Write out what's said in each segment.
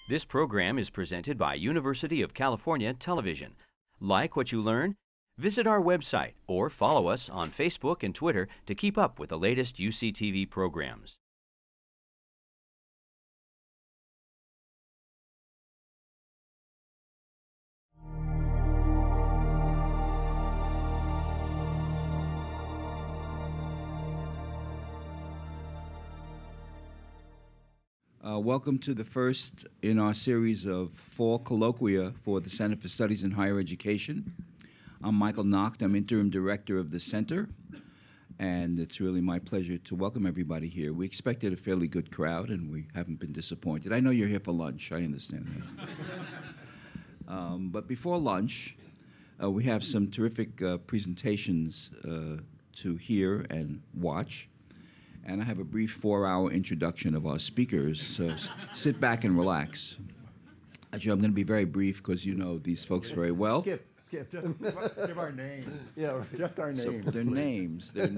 This program is presented by University of California Television. Like what you learn? Visit our website or follow us on Facebook and Twitter to keep up with the latest UCTV programs. Welcome to the first in our series of fall colloquia for the Center for Studies in Higher Education. I'm Michael Nacht. I'm interim director of the center, and it's really my pleasure to welcome everybody here. We expected a fairly good crowd, and we haven't been disappointed. I know you're here for lunch. I understand that. But before lunch, we have some terrific presentations to hear and watch. And I have a brief 4-hour introduction of our speakers, so sit back and relax. Actually, I'm going to be very brief because you know these folks very well. Skip. Just give our names. Yeah, right. Just our names. So their names. Just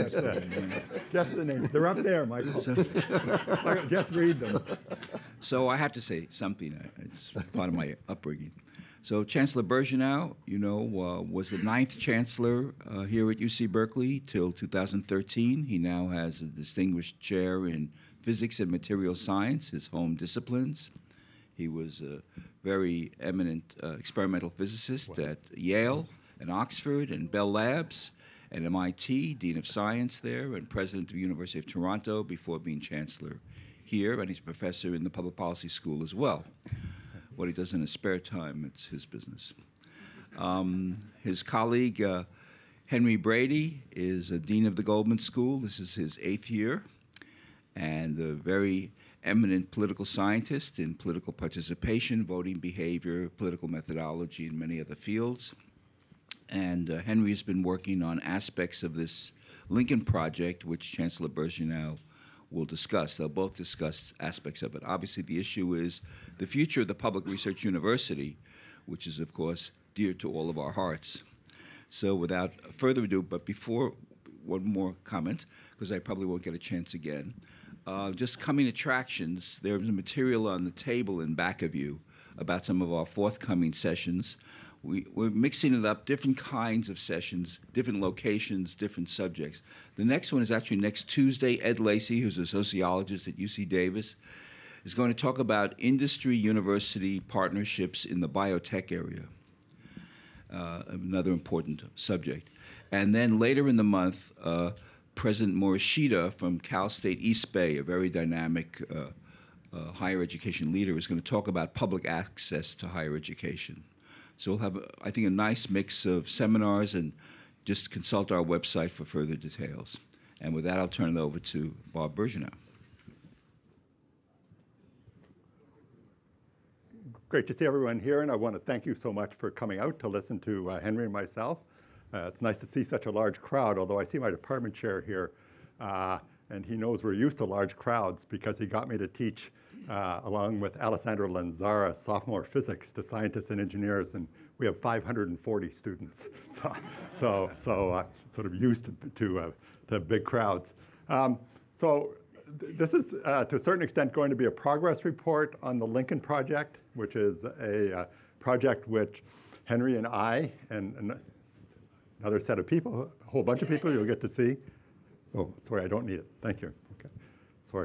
the names. They're up there, Michael. Just read them. So I have to say something. It's part of my upbringing. So Chancellor Birgeneau, you know, was the 9th chancellor here at UC Berkeley till 2013. He now has a distinguished chair in physics and material science, his home disciplines. He was a very eminent experimental physicist at Yale and Oxford and Bell Labs and MIT, Dean of Science there, and president of the University of Toronto before being chancellor here, and he's a professor in the Public Policy School as well. What he does in his spare time, it's his business. His colleague, Henry Brady, is a dean of the Goldman School. This is his 8th year, and a very eminent political scientist in political participation, voting behavior, political methodology, and many other fields. And Henry has been working on aspects of this Lincoln Project, which Chancellor Birgeneau will discuss. They'll both discuss aspects of it. Obviously, the issue is the future of the Public Research University, which is, of course, dear to all of our hearts. So without further ado, but before one more comment, because I probably won't get a chance again, just coming attractions. There's material on the table in back of you about some of our forthcoming sessions. We're mixing it up, different kinds of sessions, different locations, different subjects. The next one is actually next Tuesday. Ed Lacey, who's a sociologist at UC Davis, is going to talk about industry-university partnerships in the biotech area, another important subject. And then later in the month, President Morishita from Cal State East Bay, a very dynamic higher education leader, is going to talk about public access to higher education. So we'll have, I think, a nice mix of seminars, and just consult our website for further details. And with that, I'll turn it over to Bob Birgeneau. Great to see everyone here, and I want to thank you so much for coming out to listen to Henry and myself. It's nice to see such a large crowd, although I see my department chair here, and he knows we're used to large crowds because he got me to teach along with Alessandro Lanzara, sophomore physics to scientists and engineers, and we have 540 students. So sort of used to big crowds. This is, to a certain extent, going to be a progress report on the Lincoln Project, which is a project which Henry and I and another set of people, a whole bunch of people you'll get to see. Oh, sorry, I don't need it. Thank you. Okay, sorry.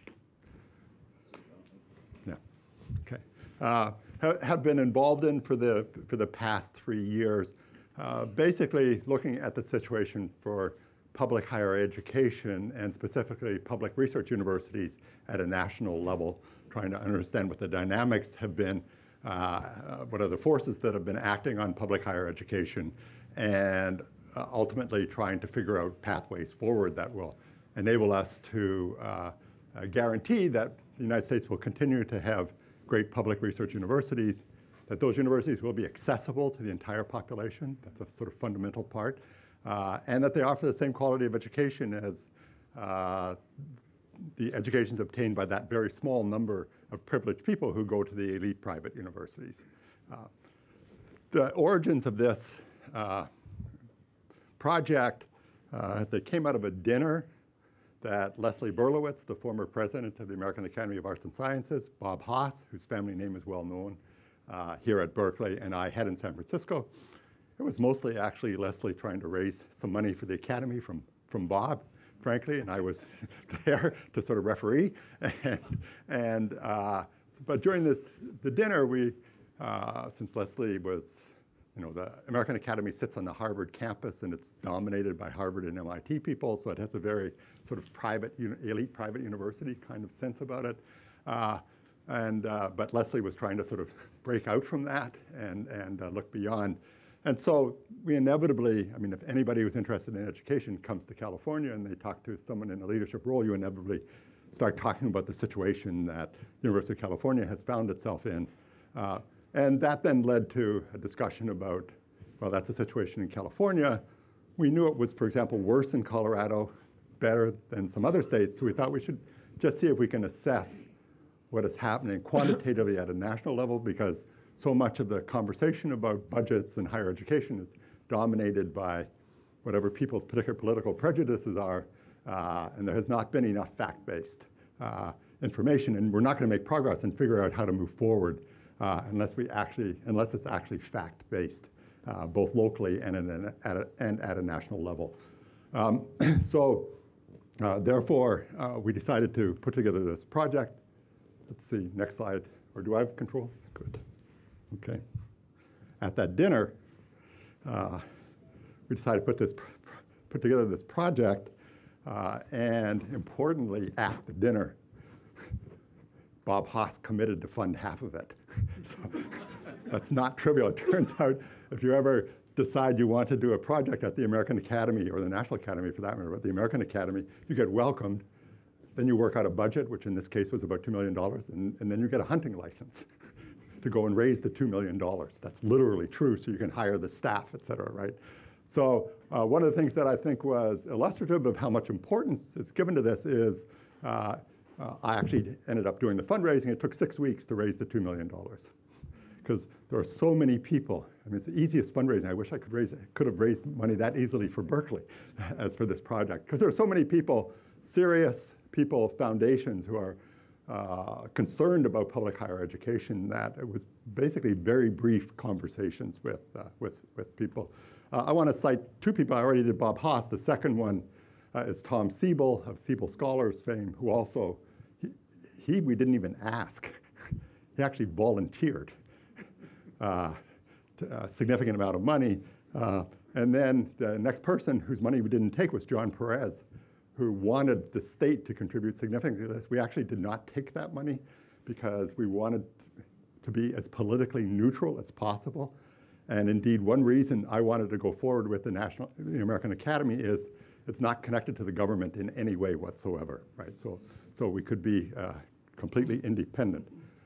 Yeah, okay. Have been involved in for the past 3 years, basically looking at the situation for public higher education and specifically public research universities at a national level, trying to understand what the dynamics have been, what are the forces that have been acting on public higher education, and ultimately trying to figure out pathways forward that will enable us to guarantee that the United States will continue to have great public research universities, that those universities will be accessible to the entire population. That's a sort of fundamental part. And that they offer the same quality of education as the educations obtained by that very small number of privileged people who go to the elite private universities. The origins of this project, they came out of a dinner that Leslie Berlowitz, the former president of the American Academy of Arts and Sciences, Bob Haas, whose family name is well known here at Berkeley, and I had in San Francisco. It was mostly actually Leslie trying to raise some money for the Academy from Bob, frankly, and I was there to sort of referee. But during the dinner, we, since Leslie was, the American Academy sits on the Harvard campus, and it's dominated by Harvard and MIT people, so it has a very sort of private, elite private university kind of sense about it. But Leslie was trying to sort of break out from that and look beyond. And so we inevitably, if anybody who's interested in education comes to California and they talk to someone in a leadership role, you inevitably start talking about the situation that the University of California has found itself in. And that then led to a discussion about, well, that's the situation in California. We knew it was, for example, worse in Colorado, better than some other states, so we thought we should just see if we can assess what is happening quantitatively at a national level, because so much of the conversation about budgets and higher education is dominated by whatever people's particular political prejudices are, and there has not been enough fact-based information, and we're not going to make progress and figure out how to move forward unless it's actually fact-based, both locally and at a national level. Therefore, we decided to put together this project. Let's see, next slide. Or do I have control? Good. Okay. At that dinner, we decided to put together this project, and importantly, at the dinner, Bob Haas committed to fund half of it. So that's not trivial. It turns out if you ever decide you want to do a project at the American Academy, or the National Academy for that matter, but the American Academy, you get welcomed, then you work out a budget, which in this case was about $2 million, and then you get a hunting license to go and raise the $2 million. That's literally true, so you can hire the staff, et cetera, right? So one of the things that I think was illustrative of how much importance is given to this is I actually ended up doing the fundraising. It took 6 weeks to raise the $2 million because there are so many people. It's the easiest fundraising. I wish I could have raised money that easily for Berkeley as for this project, because there are so many people, serious people, foundations who are concerned about public higher education, that it was basically very brief conversations with people. I want to cite two people. I already did Bob Haas. The second one is Tom Siebel of Siebel Scholars fame, who also, we didn't even ask. He actually volunteered a significant amount of money. And then the next person whose money we didn't take was John Perez, who wanted the state to contribute significantly to this. We actually did not take that money because we wanted to be as politically neutral as possible. And indeed, one reason I wanted to go forward with the American Academy is it's not connected to the government in any way whatsoever, right? So we could be completely independent.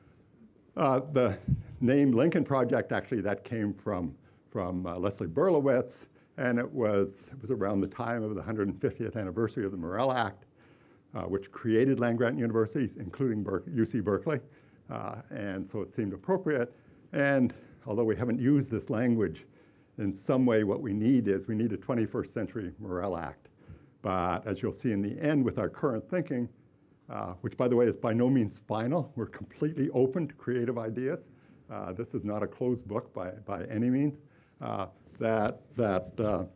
The name Lincoln Project, actually, that came from Leslie Berlowitz. And it was around the time of the 150th anniversary of the Morrill Act, which created land-grant universities, including UC Berkeley. And so it seemed appropriate. And although we haven't used this language, in some way what we need a 21st century Morrill Act. But as you'll see in the end with our current thinking, which by the way is by no means final, we're completely open to creative ideas. This is not a closed book by any means. That the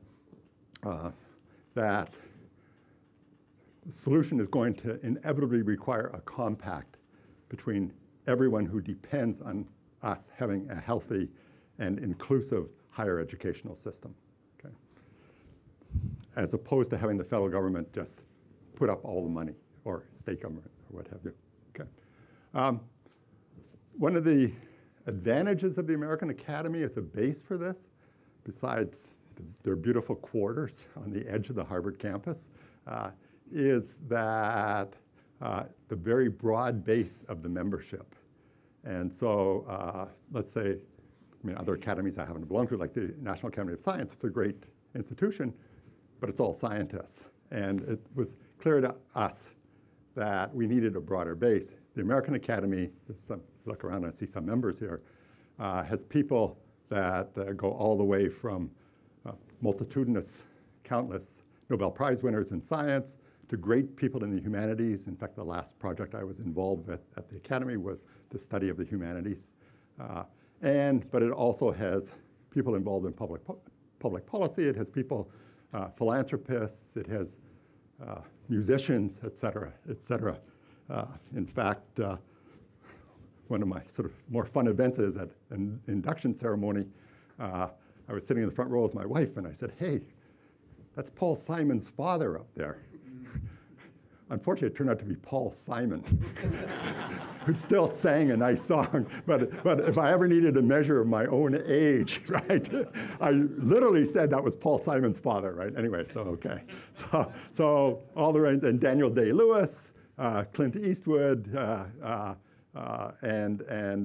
solution is going to inevitably require a compact between everyone who depends on us having a healthy and inclusive higher educational system, okay? As opposed to having the federal government just put up all the money, or state government, or what have you, okay? One of the advantages of the American Academy as a base for this, besides their beautiful quarters on the edge of the Harvard campus, is that the very broad base of the membership. And so let's say, other academies I happen to belong to, like the National Academy of Science, it's a great institution, but it's all scientists. And it was clear to us that we needed a broader base. The American Academy, look around and see some members here, has people that go all the way from multitudinous, countless Nobel Prize winners in science to great people in the humanities. In fact, the last project I was involved with at the Academy was the study of the humanities. But it also has people involved in public policy. It has people, philanthropists. It has musicians, et cetera, et cetera. In fact, one of my sort of more fun events is at an induction ceremony. I was sitting in the front row with my wife, and I said, "Hey, that's Paul Simon's father up there." Unfortunately, it turned out to be Paul Simon, who still sang a nice song. But if I ever needed a measure of my own age, right, I literally said that was Paul Simon's father, right? Anyway, so okay. So all the range, and Daniel Day-Lewis, Clint Eastwood, and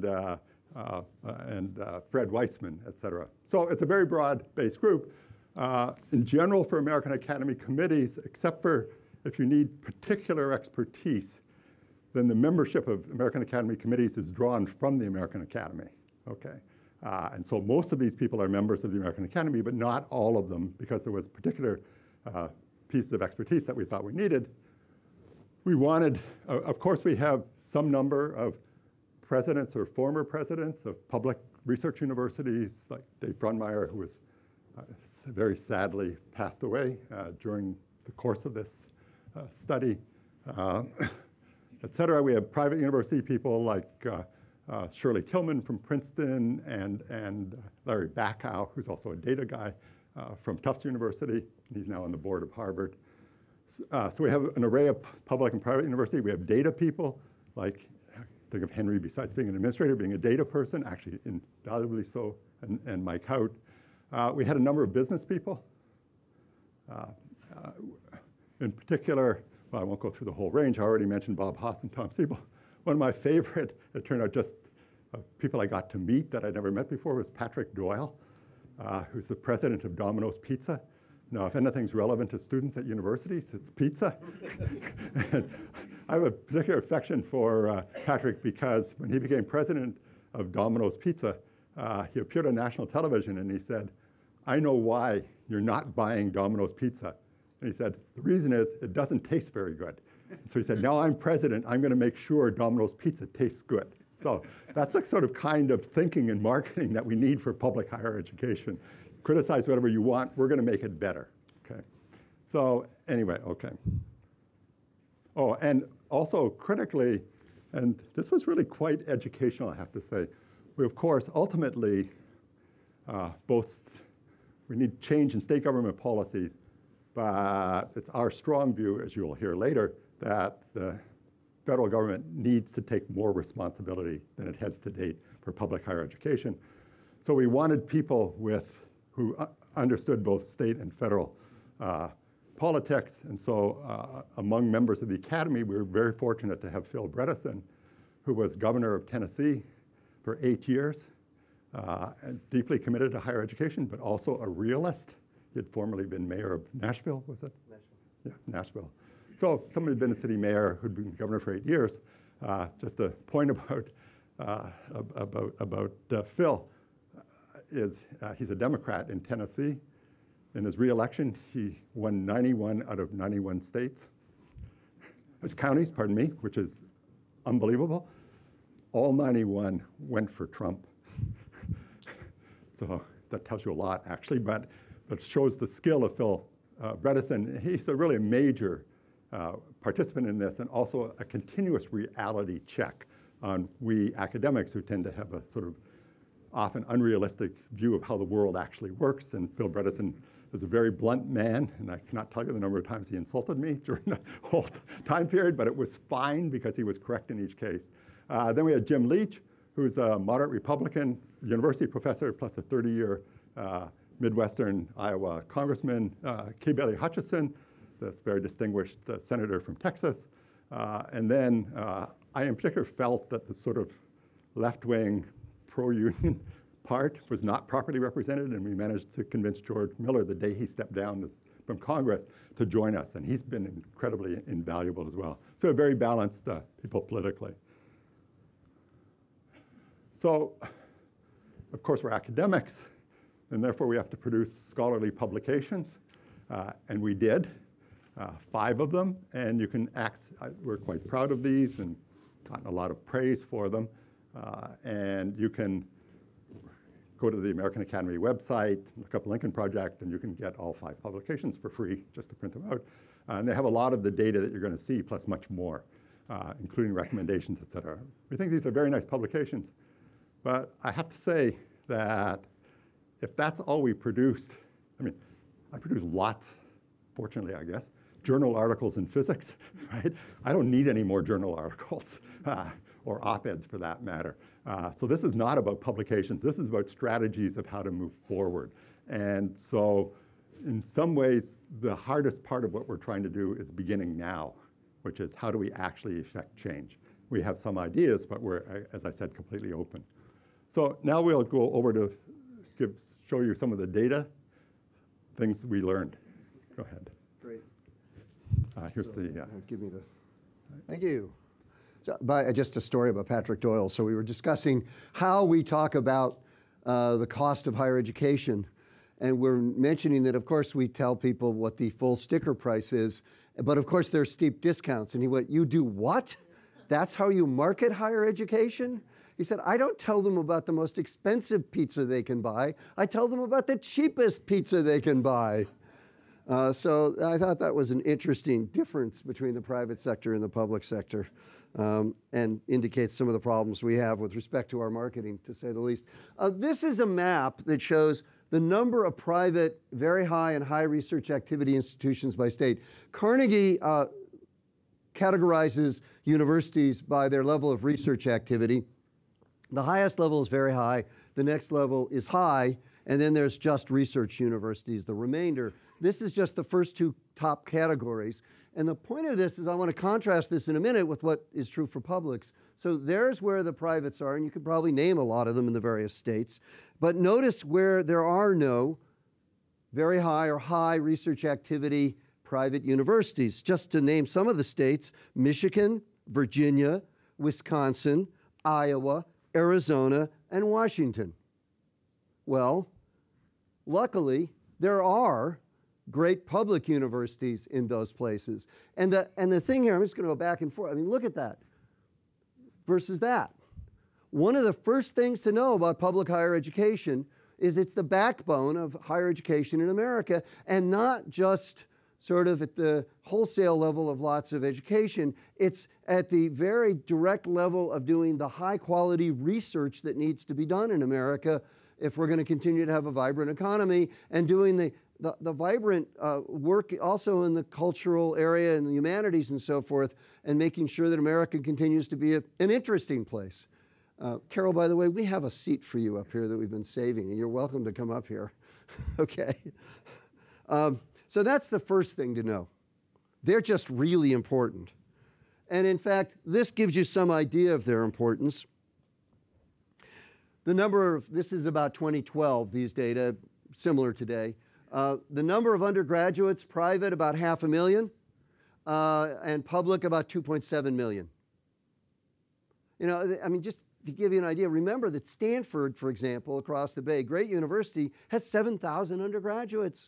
Fred Weissman, et cetera. So it's a very broad-based group. In general, for American Academy committees, except for if you need particular expertise, then the membership of American Academy committees is drawn from the American Academy, okay? And so most of these people are members of the American Academy, but not all of them, because there was particular pieces of expertise that we thought we needed. We wanted, of course, we have some number of presidents or former presidents of public research universities, like Dave Brunmeier, who was very sadly passed away during the course of this study, et cetera. We have private university people like Shirley Tillman from Princeton and Larry Bacow, who's also a data guy from Tufts University. He's now on the board of Harvard. So we have an array of public and private university. We have data people, like, think of Henry, besides being an administrator, being a data person, actually invaluably so, and Mike Hout. We had a number of business people. In particular, well, I won't go through the whole range. I already mentioned Bob Haas and Tom Siebel. One of my favorite, it turned out just people I got to meet that I'd never met before, was Patrick Doyle, who's the president of Domino's Pizza. Now, if anything's relevant to students at universities, it's pizza. I have a particular affection for Patrick because when he became president of Domino's Pizza, he appeared on national television and he said, "I know why you're not buying Domino's Pizza." And he said, "The reason is it doesn't taste very good." So he said, "Now I'm president, I'm going to make sure Domino's Pizza tastes good." So that's the sort of kind of thinking and marketing that we need for public higher education. Criticize whatever you want, we're going to make it better, okay? So anyway, okay. Oh, and also critically, and this was really quite educational, I have to say. We, of course, ultimately, we need change in state government policies, but it's our strong view, as you will hear later, that the federal government needs to take more responsibility than it has to date for public higher education. So we wanted people who understood both state and federal politics. And so among members of the Academy, we were very fortunate to have Phil Bredesen, who was governor of Tennessee for 8 years, and deeply committed to higher education, but also a realist. He had formerly been mayor of Nashville, was it? Nashville. Yeah, Nashville. So somebody had been a city mayor who'd been governor for 8 years. Just a point about Phil is he's a Democrat in Tennessee. In his re-election, he won 91 out of 91 counties, pardon me, which is unbelievable. All 91 went for Trump. So that tells you a lot, actually, but shows the skill of Phil Bredesen. He's really a major participant in this, and also a continuous reality check on we academics who tend to have a sort of often unrealistic view of how the world actually works. And Phil Bredesen is a very blunt man, and I cannot tell you the number of times he insulted me during the whole time period, but it was fine because he was correct in each case. Then we had Jim Leach, who's a moderate Republican, university professor, plus a 30-year Midwestern Iowa congressman. Kay Bailey Hutchison, this very distinguished senator from Texas. And then I in particular felt that the sort of left-wing pro-union part was not properly represented, and we managed to convince George Miller the day he stepped down from Congress to join us, and he's been incredibly invaluable as well. So a very balanced people politically. So, of course, we're academics, and therefore we have to produce scholarly publications, and we did. 5 of them, and you can we're quite proud of these and gotten a lot of praise for them. And you can go to the American Academy website, look up Lincoln Project, and you can get all 5 publications for free just to print them out. And they have a lot of the data that you're going to see, plus much more, including recommendations, et cetera. We think these are very nice publications. But I have to say that if that's all we produced, I mean, I produce lots, fortunately, I guess, journal articles in physics, right? I don't need any more journal articles, or op-eds for that matter. So this is not about publications. This is about strategies of how to move forward. And so in some ways, the hardest part of what we're trying to do is beginning now, which is how do we actually effect change? We have some ideas, but we're, as I said, completely open. So now we'll go over to show you some of the data, things that we learned. Go ahead. Great. Here's So, the... give me the... Thank you. So, just a story about Patrick Doyle. So we were discussing how we talk about the cost of higher education. And we're mentioning that, of course, we tell people what the full sticker price is. But, of course, there's steep discounts. And he went, you do what? That's how you market higher education? He said, I don't tell them about the most expensive pizza they can buy. I tell them about the cheapest pizza they can buy. So I thought that was an interesting difference between the private sector and the public sector, and indicates some of the problems we have with respect to our marketing, to say the least. This is a map that shows the number of private, very high and high research activity institutions by state. Carnegie categorizes universities by their level of research activity. The highest level is very high, the next level is high, and then there's just research universities, the remainder. This is just the first 2 top categories. And the point of this is I want to contrast this in a minute with what is true for publics. So there's where the privates are, and you could probably name a lot of them in the various states. But notice where there are no very high or high research activity private universities. Just to name some of the states: Michigan, Virginia, Wisconsin, Iowa, Arizona, and Washington. Well, luckily, there are great public universities in those places. And the thing here, I'm just going to go back and forth. I mean, look at that versus that. One of the first things to know about public higher education is it's the backbone of higher education in America, and not just sort of at the wholesale level of lots of education. It's at the very direct level of doing the high quality research that needs to be done in America if we're going to continue to have a vibrant economy, and doing the vibrant work also in the cultural area and the humanities and so forth, and making sure that America continues to be an interesting place. Carol, by the way, we have a seat for you up here that we've been saving, and you're welcome to come up here. Okay. So that's the first thing to know. They're just really important. And in fact, this gives you some idea of their importance. The number of, this is about 2012, these data, similar today. The number of undergraduates, private, about 500,000, and public, about 2.7 million. You know, I mean, just to give you an idea, remember that Stanford, for example, across the bay, great university, has 7,000 undergraduates.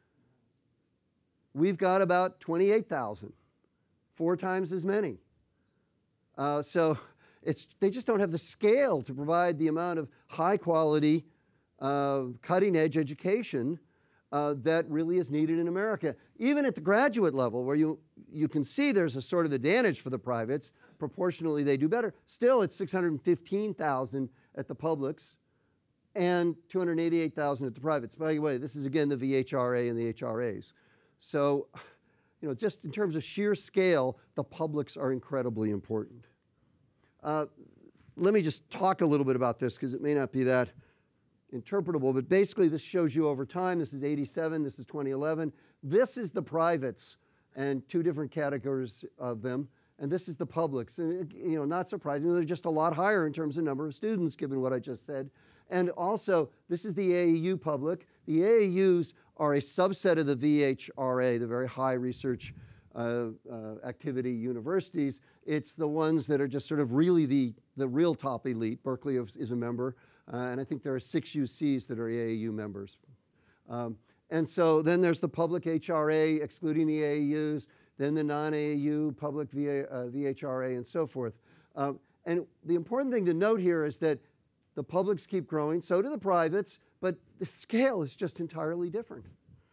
We've got about 28,000, 4 times as many. So they just don't have the scale to provide the amount of high quality, cutting edge education that really is needed in America. Even at the graduate level, where you can see there's a sort of advantage for the privates, proportionally they do better. Still, it's 615,000 at the publics and 288,000 at the privates. By the way, this is again the VHRA and the HRAs. So, you know, just in terms of sheer scale, the publics are incredibly important. Let me just talk a little bit about this, because it may not be that interpretable, but basically this shows you over time. This is 87, this is 2011. This is the privates and 2 different categories of them, and this is the publics. And, you know, not surprisingly, they're just a lot higher in terms of number of students, given what I just said. And also, this is the AAU public. The AAUs are a subset of the VHRA, the very high research activity universities. It's the ones that are just sort of really the real top elite. Berkeley is a member, and I think there are 6 UCs that are AAU members. And so then there's the public HRA, excluding the AAUs, then the non-AAU public VHRA, and so forth. And the important thing to note here is that the publics keep growing, so do the privates, but the scale is just entirely different.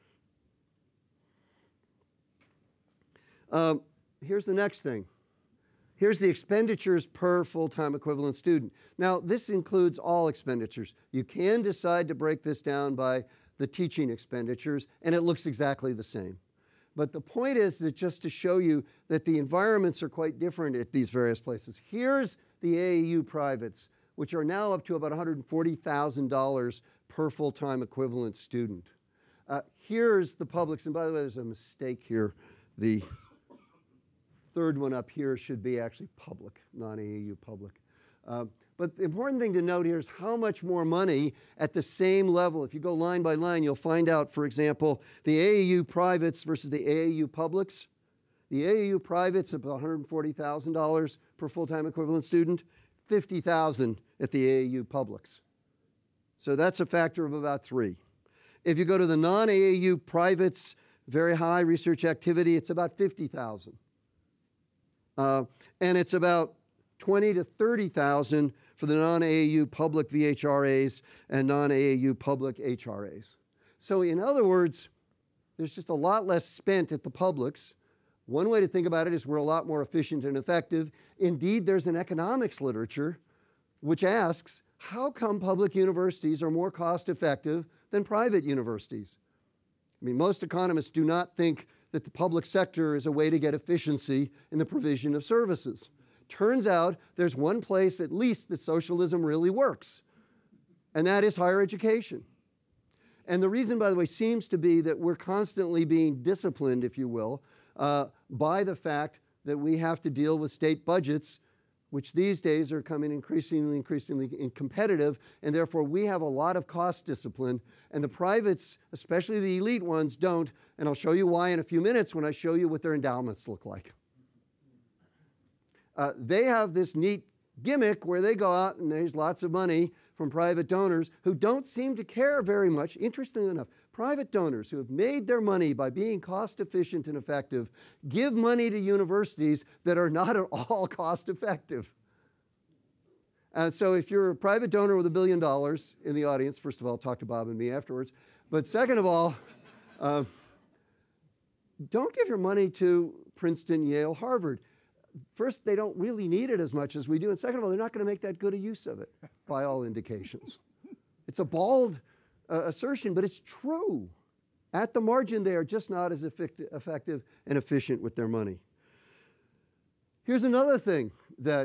Here's the next thing. Here's the expenditures per full-time equivalent student. Now, this includes all expenditures. You can decide to break this down by the teaching expenditures, and it looks exactly the same. But the point is that just to show you that the environments are quite different at these various places. Here's the AAU privates, which are now up to about $140,000 per full-time equivalent student. Here's the publics, and by the way, there's a mistake here. The third one up here should be actually public, non-AAU public. But the important thing to note here is how much more money at the same level. If you go line by line, you'll find out, for example, the AAU privates versus the AAU publics. The AAU privates about $140,000 per full-time equivalent student, $50,000 at the AAU publics. So that's a factor of about 3. If you go to the non-AAU privates, very high research activity, it's about $50,000. And it's about $20,000 to $30,000 for the non-AAU public VHRAs and non-AAU public HRAs. So in other words, there's just a lot less spent at the publics. One way to think about it is we're a lot more efficient and effective. Indeed, there's an economics literature which asks, how come public universities are more cost effective than private universities? I mean, most economists do not think that the public sector is a way to get efficiency in the provision of services. Turns out there's one place at least that socialism really works, and that is higher education. And the reason, by the way, seems to be that we're constantly being disciplined, if you will, by the fact that we have to deal with state budgets, which these days are becoming increasingly competitive, and therefore we have a lot of cost discipline, and the privates, especially the elite ones, don't, and I'll show you why in a few minutes when I show you what their endowments look like. They have this neat gimmick where they go out and there's lots of money from private donors who don't seem to care very much. Interestingly enough, private donors who have made their money by being cost efficient and effective give money to universities that are not at all cost effective. And so if you're a private donor with $1 billion in the audience, first of all, talk to Bob and me afterwards. But second of all, don't give your money to Princeton, Yale, Harvard. First, they don't really need it as much as we do. And second of all, they're not going to make that good a use of it, by all indications. It's a bald assertion, but it's true. At the margin, they are just not as effective and efficient with their money. Here's another thing that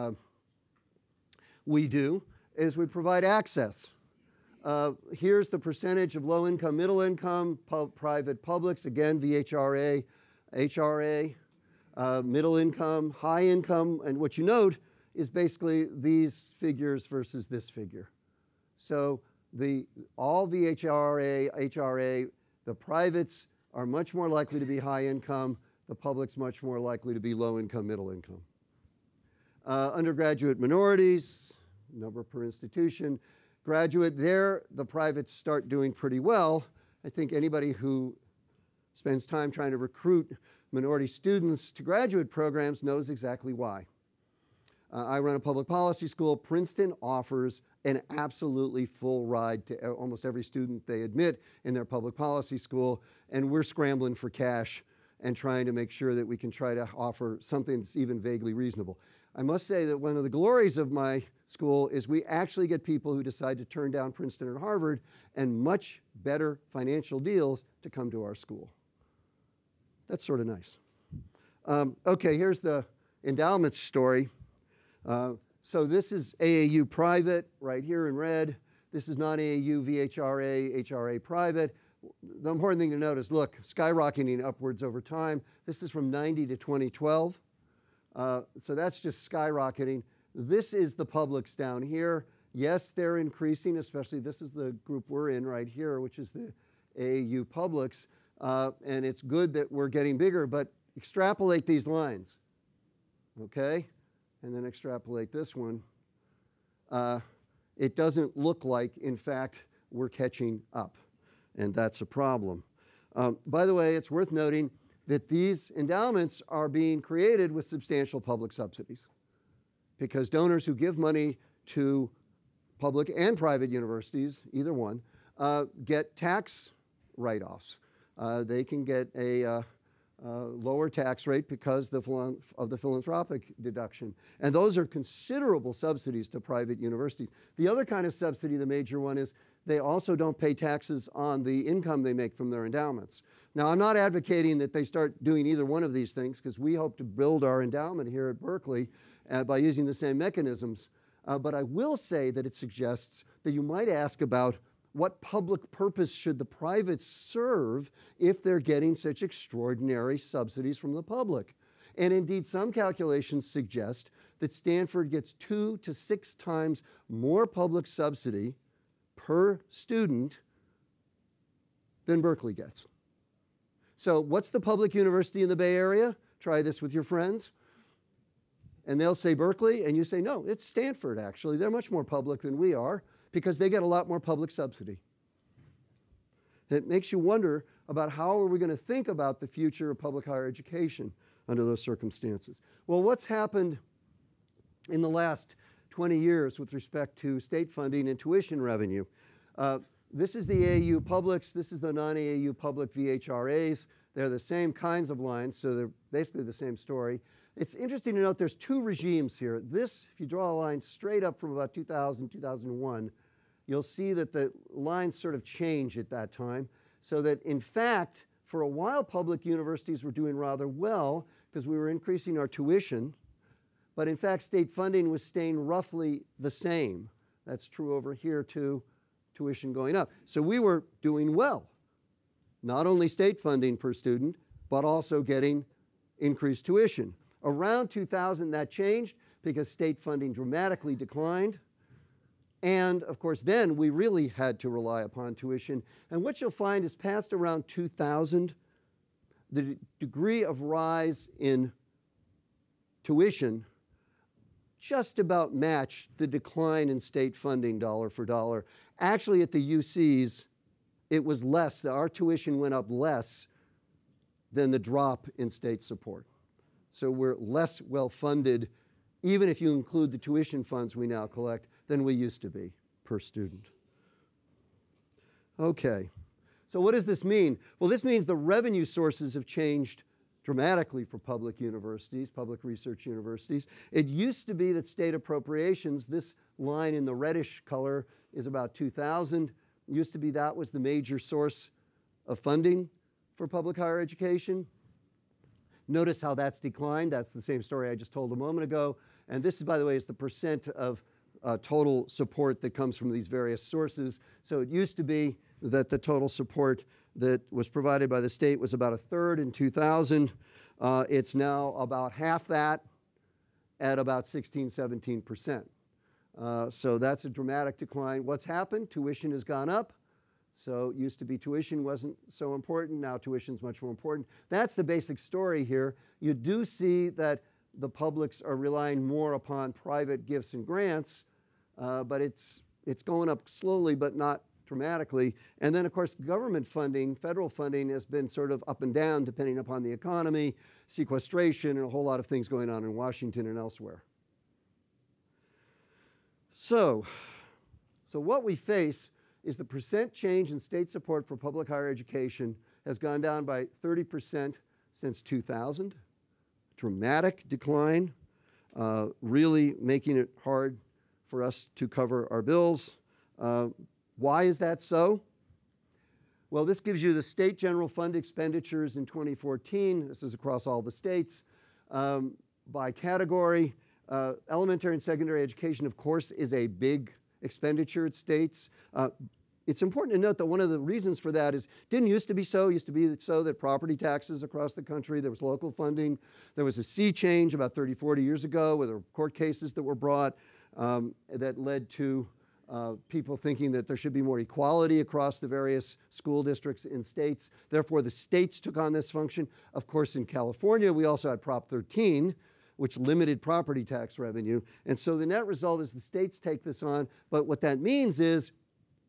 we do, is we provide access. Here's the percentage of low income, middle income, private publics, again, VHRA, HRA, middle income, high income, and what you note is basically these figures versus this figure. So all VHRA, HRA, the privates are much more likely to be high income, the public's much more likely to be low income, middle income. Undergraduate minorities, number per institution. Graduate, there the privates start doing pretty well. I think anybody who spends time trying to recruit minority students to graduate programs knows exactly why. I run a public policy school. Princeton offers an absolutely full ride to almost every student they admit in their public policy school, and we're scrambling for cash and trying to make sure that we can try to offer something that's even vaguely reasonable. I must say that one of the glories of my school is we actually get people who decide to turn down Princeton and Harvard and much better financial deals to come to our school. That's sort of nice. Okay, here's the endowment story. So this is AAU private, right here in red. This is non-AAU VHRA, HRA private. The important thing to note is, look, skyrocketing upwards over time. This is from 90 to 2012. So that's just skyrocketing. This is the publics down here. Yes, they're increasing, especially this is the group we're in right here, which is the AAU publics. And it's good that we're getting bigger, but extrapolate these lines, okay? And then extrapolate this one. It doesn't look like, in fact, we're catching up. and that's a problem. By the way, it's worth noting that these endowments are being created with substantial public subsidies, because donors who give money to public and private universities, either one, get tax write-offs. They can get a lower tax rate because of the philanthropic deduction. And those are considerable subsidies to private universities. The other kind of subsidy, the major one, is they also don't pay taxes on the income they make from their endowments. Now, I'm not advocating that they start doing either one of these things, because we hope to build our endowment here at Berkeley by using the same mechanisms. But I will say that it suggests that you might ask about what public purpose should the privates serve if they're getting such extraordinary subsidies from the public. And indeed, some calculations suggest that Stanford gets 2 to 6 times more public subsidy per student than Berkeley gets. So what's the public university in the Bay Area? Try this with your friends. And they'll say Berkeley, and you say, no, it's Stanford, actually. They're much more public than we are, because they get a lot more public subsidy. It makes you wonder about how are we going to think about the future of public higher education under those circumstances. Well, what's happened in the last 20 years with respect to state funding and tuition revenue? This is the AAU publics. This is the non-AAU public VHRAs. They're the same kinds of lines, so they're basically the same story. It's interesting to note there's 2 regimes here. This, if you draw a line straight up from about 2000, 2001, you'll see that the lines sort of change at that time, so that in fact, for a while, public universities were doing rather well because we were increasing our tuition, but in fact, state funding was staying roughly the same. That's true over here too, tuition going up. So we were doing well, not only state funding per student, but also getting increased tuition. Around 2000, that changed because state funding dramatically declined. And of course, then we really had to rely upon tuition. And what you'll find is past around 2000, the degree of rise in tuition just about matched the decline in state funding dollar for dollar. Actually, at the UCs, it was less. Our tuition went up less than the drop in state support. So we're less well-funded, even if you include the tuition funds we now collect, than we used to be per student. Okay, so what does this mean? Well, this means the revenue sources have changed dramatically for public universities, public research universities. It used to be that state appropriations, this line in the reddish color is about 2000. It used to be that was the major source of funding for public higher education. Notice how that's declined. That's the same story I just told a moment ago. And this, by the way, is the percent of total support that comes from these various sources. So it used to be that the total support that was provided by the state was about 1/3 in 2000. It's now about half that at about 16, 17%. So that's a dramatic decline. What's happened? Tuition has gone up. So it used to be tuition wasn't so important. Now tuition's much more important. That's the basic story here. You do see that the publics are relying more upon private gifts and grants, but it's going up slowly, but not dramatically. And then, of course, government funding, federal funding, has been sort of up and down depending upon the economy, sequestration, and a whole lot of things going on in Washington and elsewhere. So what we face is the percent change in state support for public higher education has gone down by 30% since 2000. Dramatic decline, really making it hard for us to cover our bills. Why is that so? Well, this gives you the state general fund expenditures in 2014. This is across all the states. By category, elementary and secondary education, of course, is a big expenditure at states. It's important to note that one of the reasons for that is didn't used to be so. It used to be so that property taxes across the country, there was local funding. There was a sea change about 30, 40 years ago with the court cases that were brought that led to people thinking that there should be more equality across the various school districts in states. Therefore, the states took on this function. Of course, in California, we also had Prop 13, which limited property tax revenue. And so the net result is the states take this on. But what that means is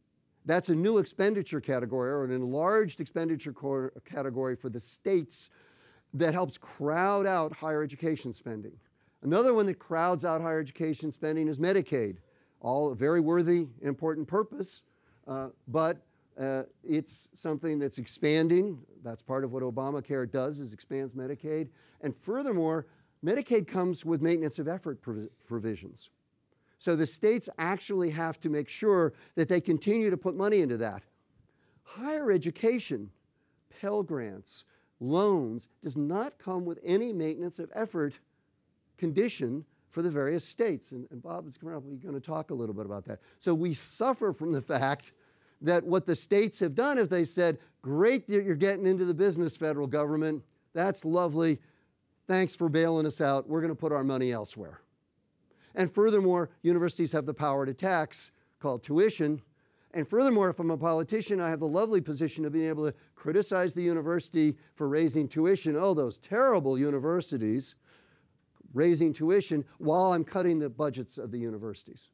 That's a new expenditure category, or an enlarged expenditure category for the states that helps crowd out higher education spending. Another one that crowds out higher education spending is Medicaid. All a very worthy, important purpose, but it's something that's expanding. That's part of what Obamacare does, is expands Medicaid. And furthermore, Medicaid comes with maintenance of effort provisions. So the states actually have to make sure that they continue to put money into that. Higher education, Pell Grants, loans, does not come with any maintenance of effort condition for the various states. And Bob is probably going to talk a little bit about that. So we suffer from the fact that what the states have done is they said, great that you're getting into the business, federal government. That's lovely. Thanks for bailing us out. We're going to put our money elsewhere. And furthermore, universities have the power to tax, called tuition. And furthermore, if I'm a politician, I have the lovely position of being able to criticize the university for raising tuition. Oh, those terrible universities raising tuition, while I'm cutting the budgets of the universities.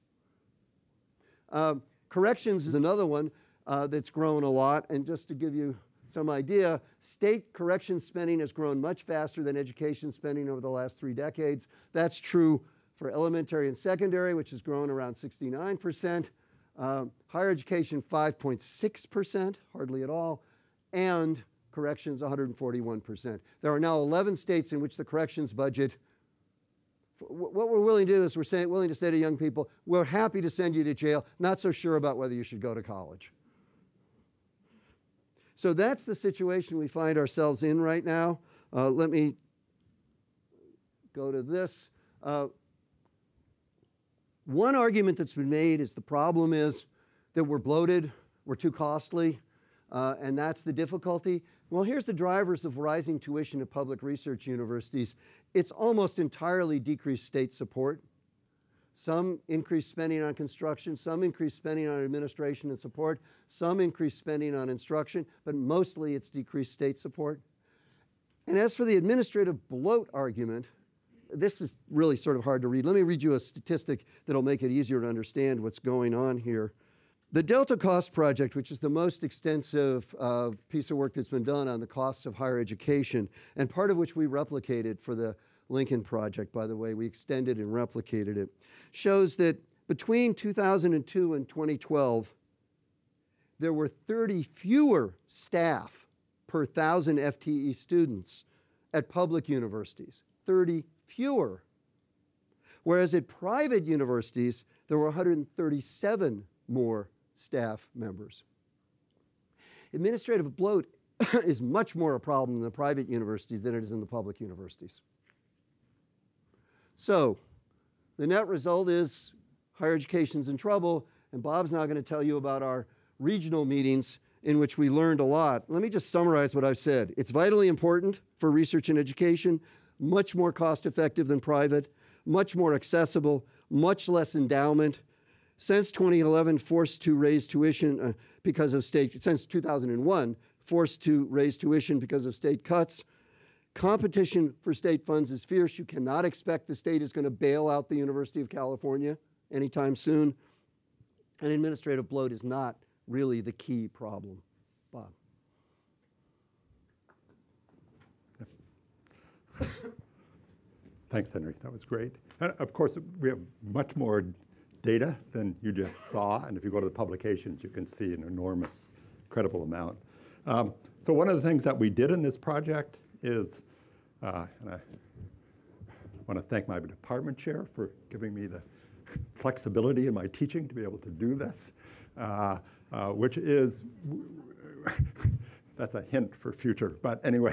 Corrections is another one that's grown a lot. And just to give you some idea, state corrections spending has grown much faster than education spending over the last 3 decades. That's true for elementary and secondary, which has grown around 69%. Higher education, 5.6%, hardly at all. And corrections, 141%. There are now 11 states in which the corrections budget, what we're willing to do is willing to say to young people, we're happy to send you to jail, not so sure about whether you should go to college. So that's the situation we find ourselves in right now. Let me go to this. One argument that's been made is the problem is that we're bloated, we're too costly, and that's the difficulty. Well, here's the drivers of rising tuition at public research universities. It's almost entirely decreased state support. Some increased spending on construction, some increased spending on administration and support, some increased spending on instruction, but mostly it's decreased state support. And as for the administrative bloat argument, this is really sort of hard to read. Let me read you a statistic that'll make it easier to understand what's going on here. The Delta Cost Project, which is the most extensive piece of work that's been done on the costs of higher education, and part of which we replicated for the Lincoln Project, by the way, we extended and replicated it, shows that between 2002 and 2012, there were 30 fewer staff per 1,000 FTE students at public universities, 30 fewer. Whereas at private universities, there were 137 more staff members. Administrative bloat is much more a problem in the private universities than it is in the public universities. So the net result is higher education's in trouble, and Bob's now going to tell you about our regional meetings in which we learned a lot. Let me just summarize what I've said. It's vitally important for research and education, much more cost-effective than private, much more accessible, much less endowment. Since 2011, forced to raise tuition because of since 2001, forced to raise tuition because of state cuts. Competition for state funds is fierce. You cannot expect the state is going to bail out the University of California anytime soon. And administrative bloat is not really the key problem. Bob. Thanks, Henry. That was great. And of course, we have much more data than you just saw. And if you go to the publications, you can see an enormous, credible amount. So one of the things that we did in this project is, and I want to thank my department chair for giving me the flexibility in my teaching to be able to do this, which is, that's a hint for future. But anyway,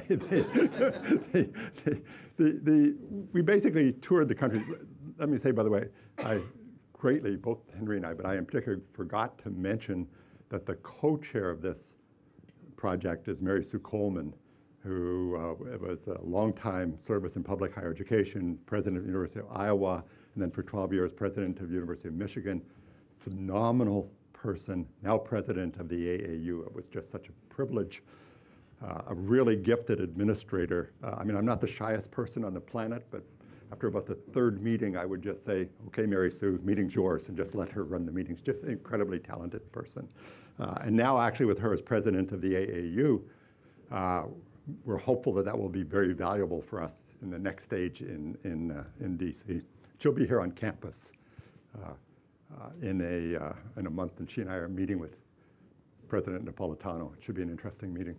we basically toured the country. Let me say, by the way, I greatly, both Henry and I, but I in particular forgot to mention that the co-chair of this project is Mary Sue Coleman, who was a longtime service in public higher education, president of the University of Iowa, and then for 12 years, president of the University of Michigan. Phenomenal person, now president of the AAU. It was just such a privilege. A really gifted administrator. I mean, I'm not the shyest person on the planet, but after about the third meeting, I would just say, okay, Mary Sue, meeting's yours, and just let her run the meetings. Just an incredibly talented person. And now actually with her as president of the AAU, we're hopeful that that will be very valuable for us in the next stage in DC. She'll be here on campus in a month, and she and I are meeting with President Napolitano. It should be an interesting meeting.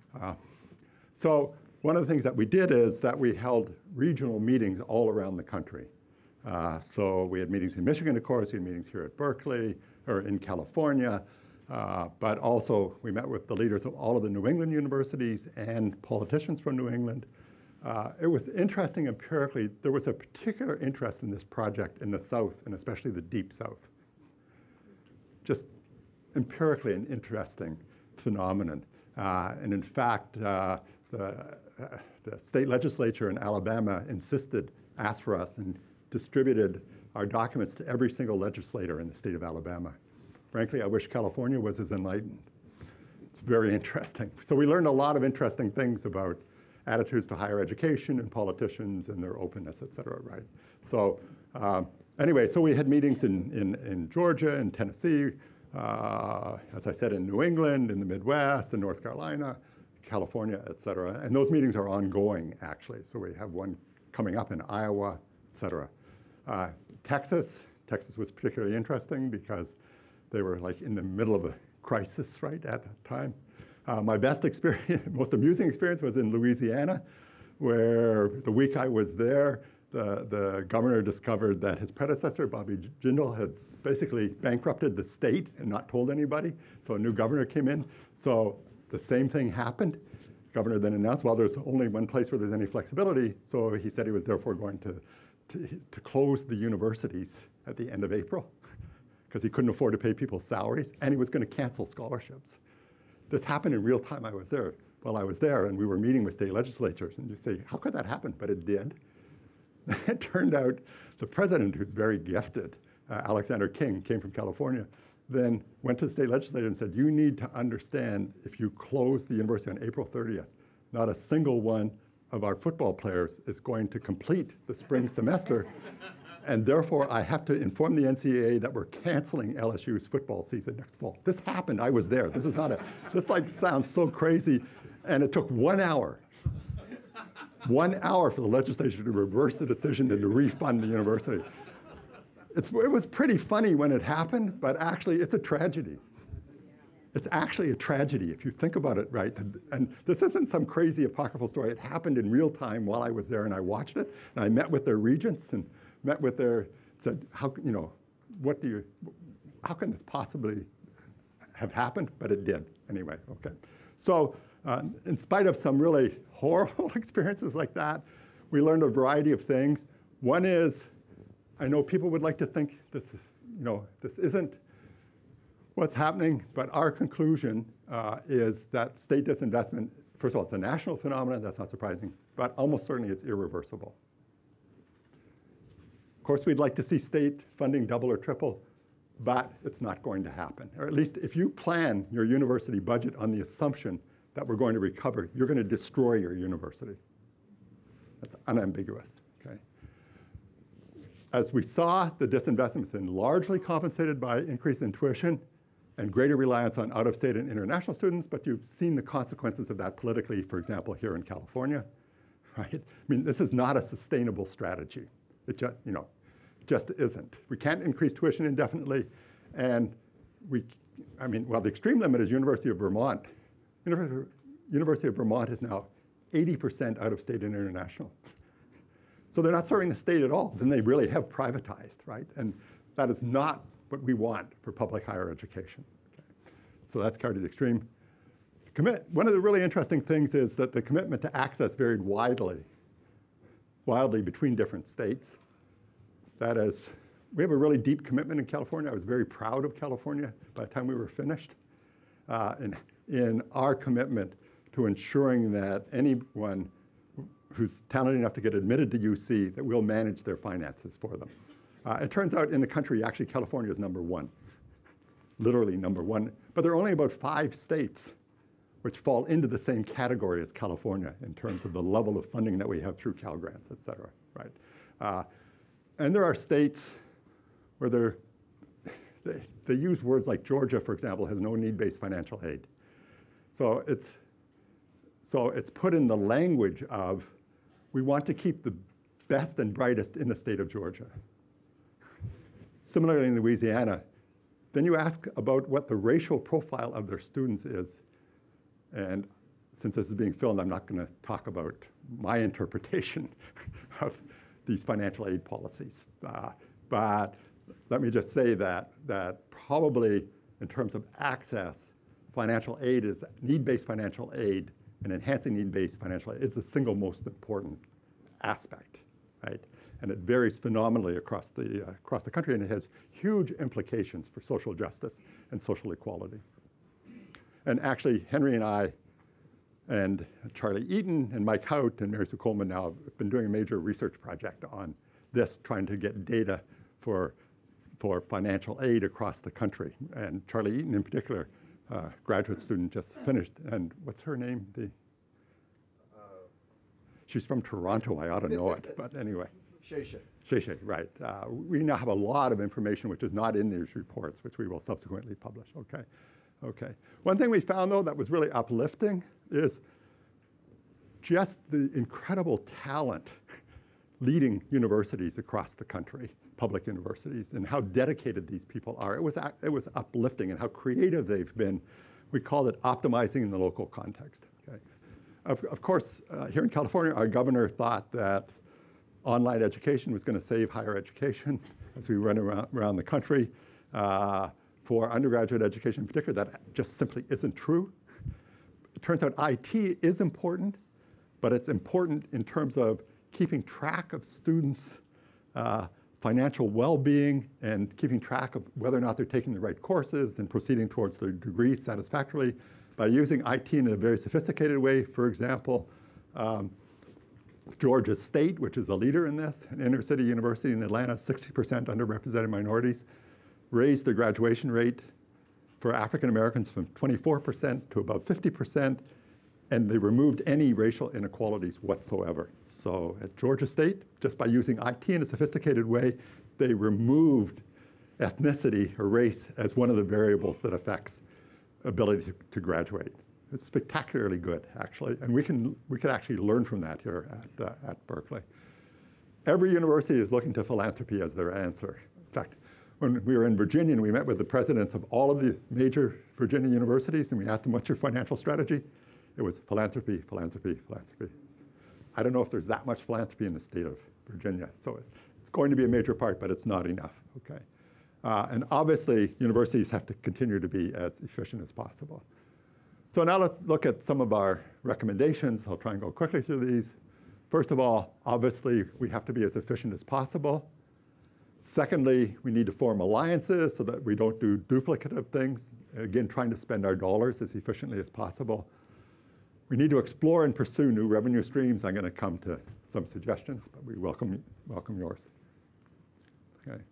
So one of the things that we did is that we held regional meetings all around the country. So we had meetings in Michigan, of course, we had meetings here at Berkeley, or in California, but also we met with the leaders of all of the New England universities and politicians from New England. It was interesting empirically. There was a particular interest in this project in the South, and especially the Deep South. Just empirically an interesting phenomenon. And in fact, the state legislature in Alabama asked for us, and distributed our documents to every single legislator in the state of Alabama. Frankly, I wish California was as enlightened. It's very interesting. So we learned a lot of interesting things about attitudes to higher education and politicians and their openness, et cetera, right? So anyway, so we had meetings in Georgia and Tennessee, as I said, in New England, in the Midwest, in North Carolina, California, et cetera. And those meetings are ongoing, actually. So we have one coming up in Iowa, et cetera. Texas was particularly interesting because they were like in the middle of a crisis, right, at that time. My best experience, most amusing experience was in Louisiana, where the week I was there, the governor discovered that his predecessor, Bobby Jindal, had basically bankrupted the state and not told anybody. So a new governor came in. So the same thing happened. The governor then announced, well, there's only one place where there's any flexibility. So he said he was therefore going to close the universities at the end of April because he couldn't afford to pay people's salaries, and he was going to cancel scholarships. This happened in real time. I was there. While I was there, and we were meeting with state legislatures, and you say, how could that happen? But it did. It turned out the president, who's very gifted, Alexander King, came from California, then went to the state legislature and said, you need to understand, if you close the university on April 30th, not a single one of our football players is going to complete the spring semester, and therefore I have to inform the NCAA that we're canceling LSU's football season next fall. This happened, I was there. This is not this like sounds so crazy, and it took 1 hour. 1 hour for the legislature to reverse the decision and to refund the university. It was pretty funny when it happened, but actually it's a tragedy. It's actually a tragedy if you think about it, right? And this isn't some crazy apocryphal story. It happened in real time while I was there, and I watched it, and I met with their regents and met with said, how can this possibly have happened? But it did anyway, okay. So in spite of some really horrible experiences like that, we learned a variety of things. One is, I know people would like to think this isn't what's happening, but our conclusion is that state disinvestment, first of all, it's a national phenomenon, that's not surprising, but almost certainly it's irreversible. Of course, we'd like to see state funding double or triple, but it's not going to happen. Or at least if you plan your university budget on the assumption that we're going to recover, you're going to destroy your university. That's unambiguous, okay? As we saw, the disinvestment has been largely compensated by increase in tuition and greater reliance on out-of-state and international students, but you've seen the consequences of that politically, for example, here in California, right? I mean, this is not a sustainable strategy. It just isn't. We can't increase tuition indefinitely, and the extreme limit is University of Vermont. University of Vermont is now 80% out-of-state and international. So they're not serving the state at all. Then they really have privatized, right? And that is not what we want for public higher education. Okay. So that's carried to the extreme. One of the really interesting things is that the commitment to access varied wildly between different states. That is, we have a really deep commitment in California. I was very proud of California by the time we were finished in our commitment to ensuring that anyone who's talented enough to get admitted to UC, that we'll manage their finances for them. It turns out in the country, actually, California is #1, literally #1. But there are only about 5 states which fall into the same category as California in terms of the level of funding that we have through Cal Grants, et cetera, right? And there are states where they use words like Georgia, for example, has no need-based financial aid. So it's put in the language of, we want to keep the best and brightest in the state of Georgia. Similarly in Louisiana, then you ask about what the racial profile of their students is. And since this is being filmed, I'm not going to talk about my interpretation of these financial aid policies. But let me just say that probably in terms of access, financial aid is need-based financial aid, and enhancing need-based financial aid is the single most important aspect, right? And it varies phenomenally across the country, and it has huge implications for social justice and social equality. And actually, Henry and I, and Charlie Eaton and Mike Hout and Mary Sue Coleman now have been doing a major research project on this, trying to get data for financial aid across the country. And Charlie Eaton in particular, graduate student, just finished. And what's her name? She's from Toronto, I ought to know it, but anyway. Shay, right. We now have a lot of information which is not in these reports, which we will subsequently publish, okay. One thing we found, though, that was really uplifting is just the incredible talent leading universities across the country, public universities, and how dedicated these people are. It was uplifting, and how creative they've been. We called it optimizing in the local context, okay. Of course, here in California, our governor thought that online education was going to save higher education as we went around the country. For undergraduate education in particular, that just simply isn't true. It turns out IT is important, but it's important in terms of keeping track of students' financial well-being and keeping track of whether or not they're taking the right courses and proceeding towards their degree satisfactorily by using IT in a very sophisticated way. For example, Georgia State, which is a leader in this, an inner city university in Atlanta, 60% underrepresented minorities, raised the graduation rate for African Americans from 24% to about 50%, and they removed any racial inequalities whatsoever. So at Georgia State, just by using IT in a sophisticated way, they removed ethnicity or race as one of the variables that affects ability to graduate. It's spectacularly good, actually, and we can actually learn from that here at Berkeley. Every university is looking to philanthropy as their answer. In fact, when we were in Virginia and we met with the presidents of all of the major Virginia universities and we asked them, what's your financial strategy? It was philanthropy, philanthropy, philanthropy. I don't know if there's that much philanthropy in the state of Virginia, so it's going to be a major part, but it's not enough, okay? And obviously, universities have to continue to be as efficient as possible. So now let's look at some of our recommendations. I'll try and go quickly through these. First of all, obviously, we have to be as efficient as possible. Secondly, we need to form alliances so that we don't do duplicative things. Again, trying to spend our dollars as efficiently as possible. We need to explore and pursue new revenue streams. I'm going to come to some suggestions, but we welcome yours. Okay.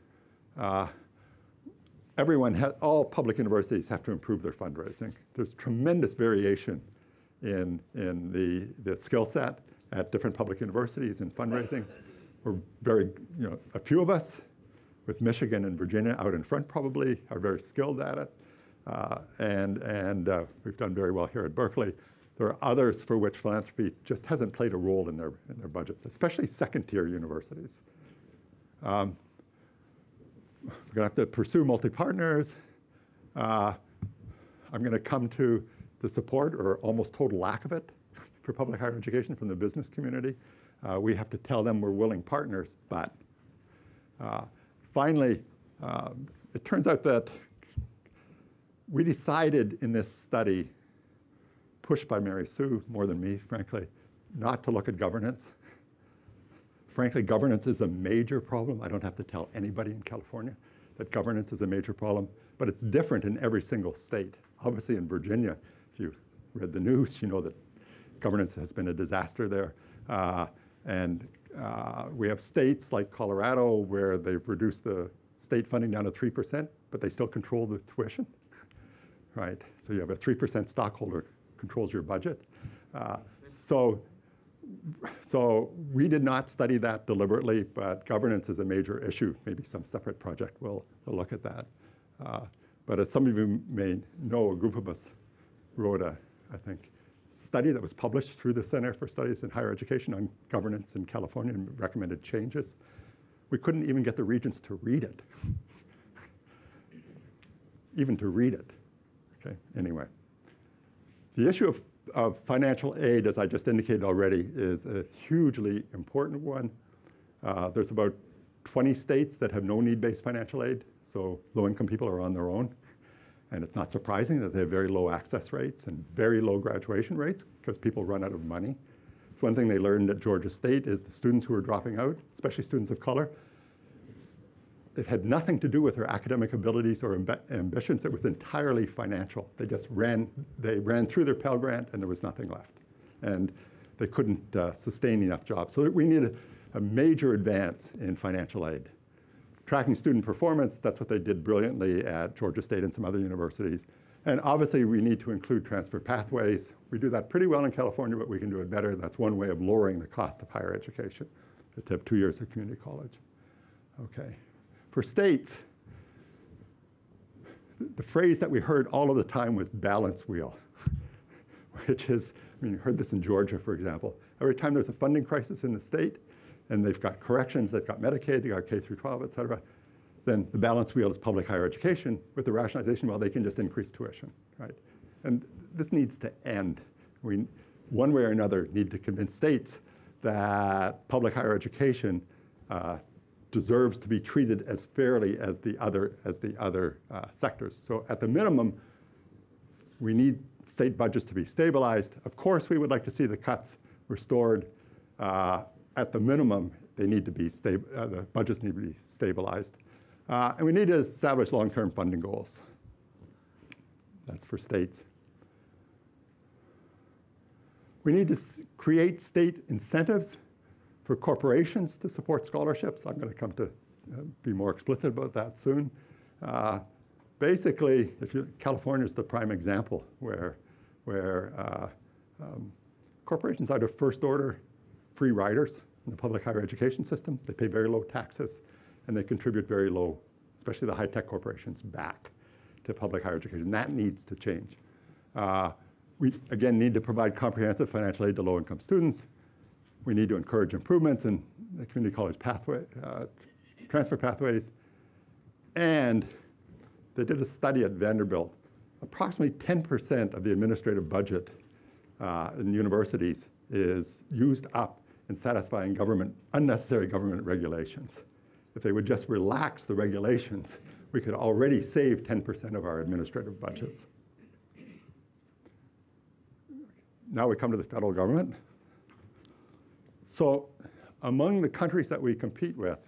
All public universities have to improve their fundraising. There's tremendous variation in the skill set at different public universities in fundraising. We're a few of us, with Michigan and Virginia out in front probably, are very skilled at it. And we've done very well here at Berkeley. There are others for which philanthropy just hasn't played a role in their budgets, especially second-tier universities. We're going to have to pursue multi-partners. I'm going to come to the support, or almost total lack of it, for public higher education from the business community. We have to tell them we're willing partners, but finally, it turns out that we decided in this study, pushed by Mary Sue more than me, frankly, not to look at governance. Frankly, governance is a major problem. I don't have to tell anybody in California that governance is a major problem, but it's different in every single state. Obviously in Virginia, if you read the news, you know that governance has been a disaster there. We have states like Colorado where they've reduced the state funding down to 3%, but they still control the tuition, right? So you have a 3% stockholder controls your budget. So So we did not study that deliberately, but governance is a major issue. Maybe some separate project will look at that. But as some of you may know, a group of us wrote I think, study that was published through the Center for Studies in Higher Education on governance in California and recommended changes. We couldn't even get the regents to read it. Even to read it. Okay, anyway. The issue of financial aid, as I just indicated already, is a hugely important one. There's about 20 states that have no need-based financial aid, so low-income people are on their own. And it's not surprising that they have very low access rates and very low graduation rates because people run out of money. It's one thing they learned at Georgia State is the students who were dropping out, especially students of color, it had nothing to do with their academic abilities or ambitions. It was entirely financial. They just ran through their Pell Grant and there was nothing left. And they couldn't sustain enough jobs. So we needed a major advance in financial aid. Tracking student performance, that's what they did brilliantly at Georgia State and some other universities. And obviously we need to include transfer pathways. We do that pretty well in California, but we can do it better. That's one way of lowering the cost of higher education, is to have 2 years of community college. Okay. For states, the phrase that we heard all of the time was balance wheel, which is, I mean, you heard this in Georgia, for example. Every time there's a funding crisis in the state, and they've got corrections, they've got Medicaid, they've got K through 12, et cetera, then the balance wheel is public higher education with the rationalization, well, they can just increase tuition, right? And this needs to end. We, one way or another, need to convince states that public higher education deserves to be treated as fairly as the other sectors. So at the minimum, we need state budgets to be stabilized. Of course, we would like to see the cuts restored. At the minimum, they need to be the budgets need to be stabilized. And we need to establish long-term funding goals. That's for states. We need to create state incentives for corporations to support scholarships. I'm going to come to be more explicit about that soon. Basically, California is the prime example where corporations are the first order free riders in the public higher education system. They pay very low taxes, and they contribute very low, especially the high-tech corporations, back to public higher education. That needs to change. We, again, need to provide comprehensive financial aid to low-income students. We need to encourage improvements in the community college pathway, transfer pathways. And they did a study at Vanderbilt. Approximately 10% of the administrative budget in universities is used up in satisfying unnecessary government regulations. If they would just relax the regulations, we could already save 10% of our administrative budgets. Now we come to the federal government. So among the countries that we compete with,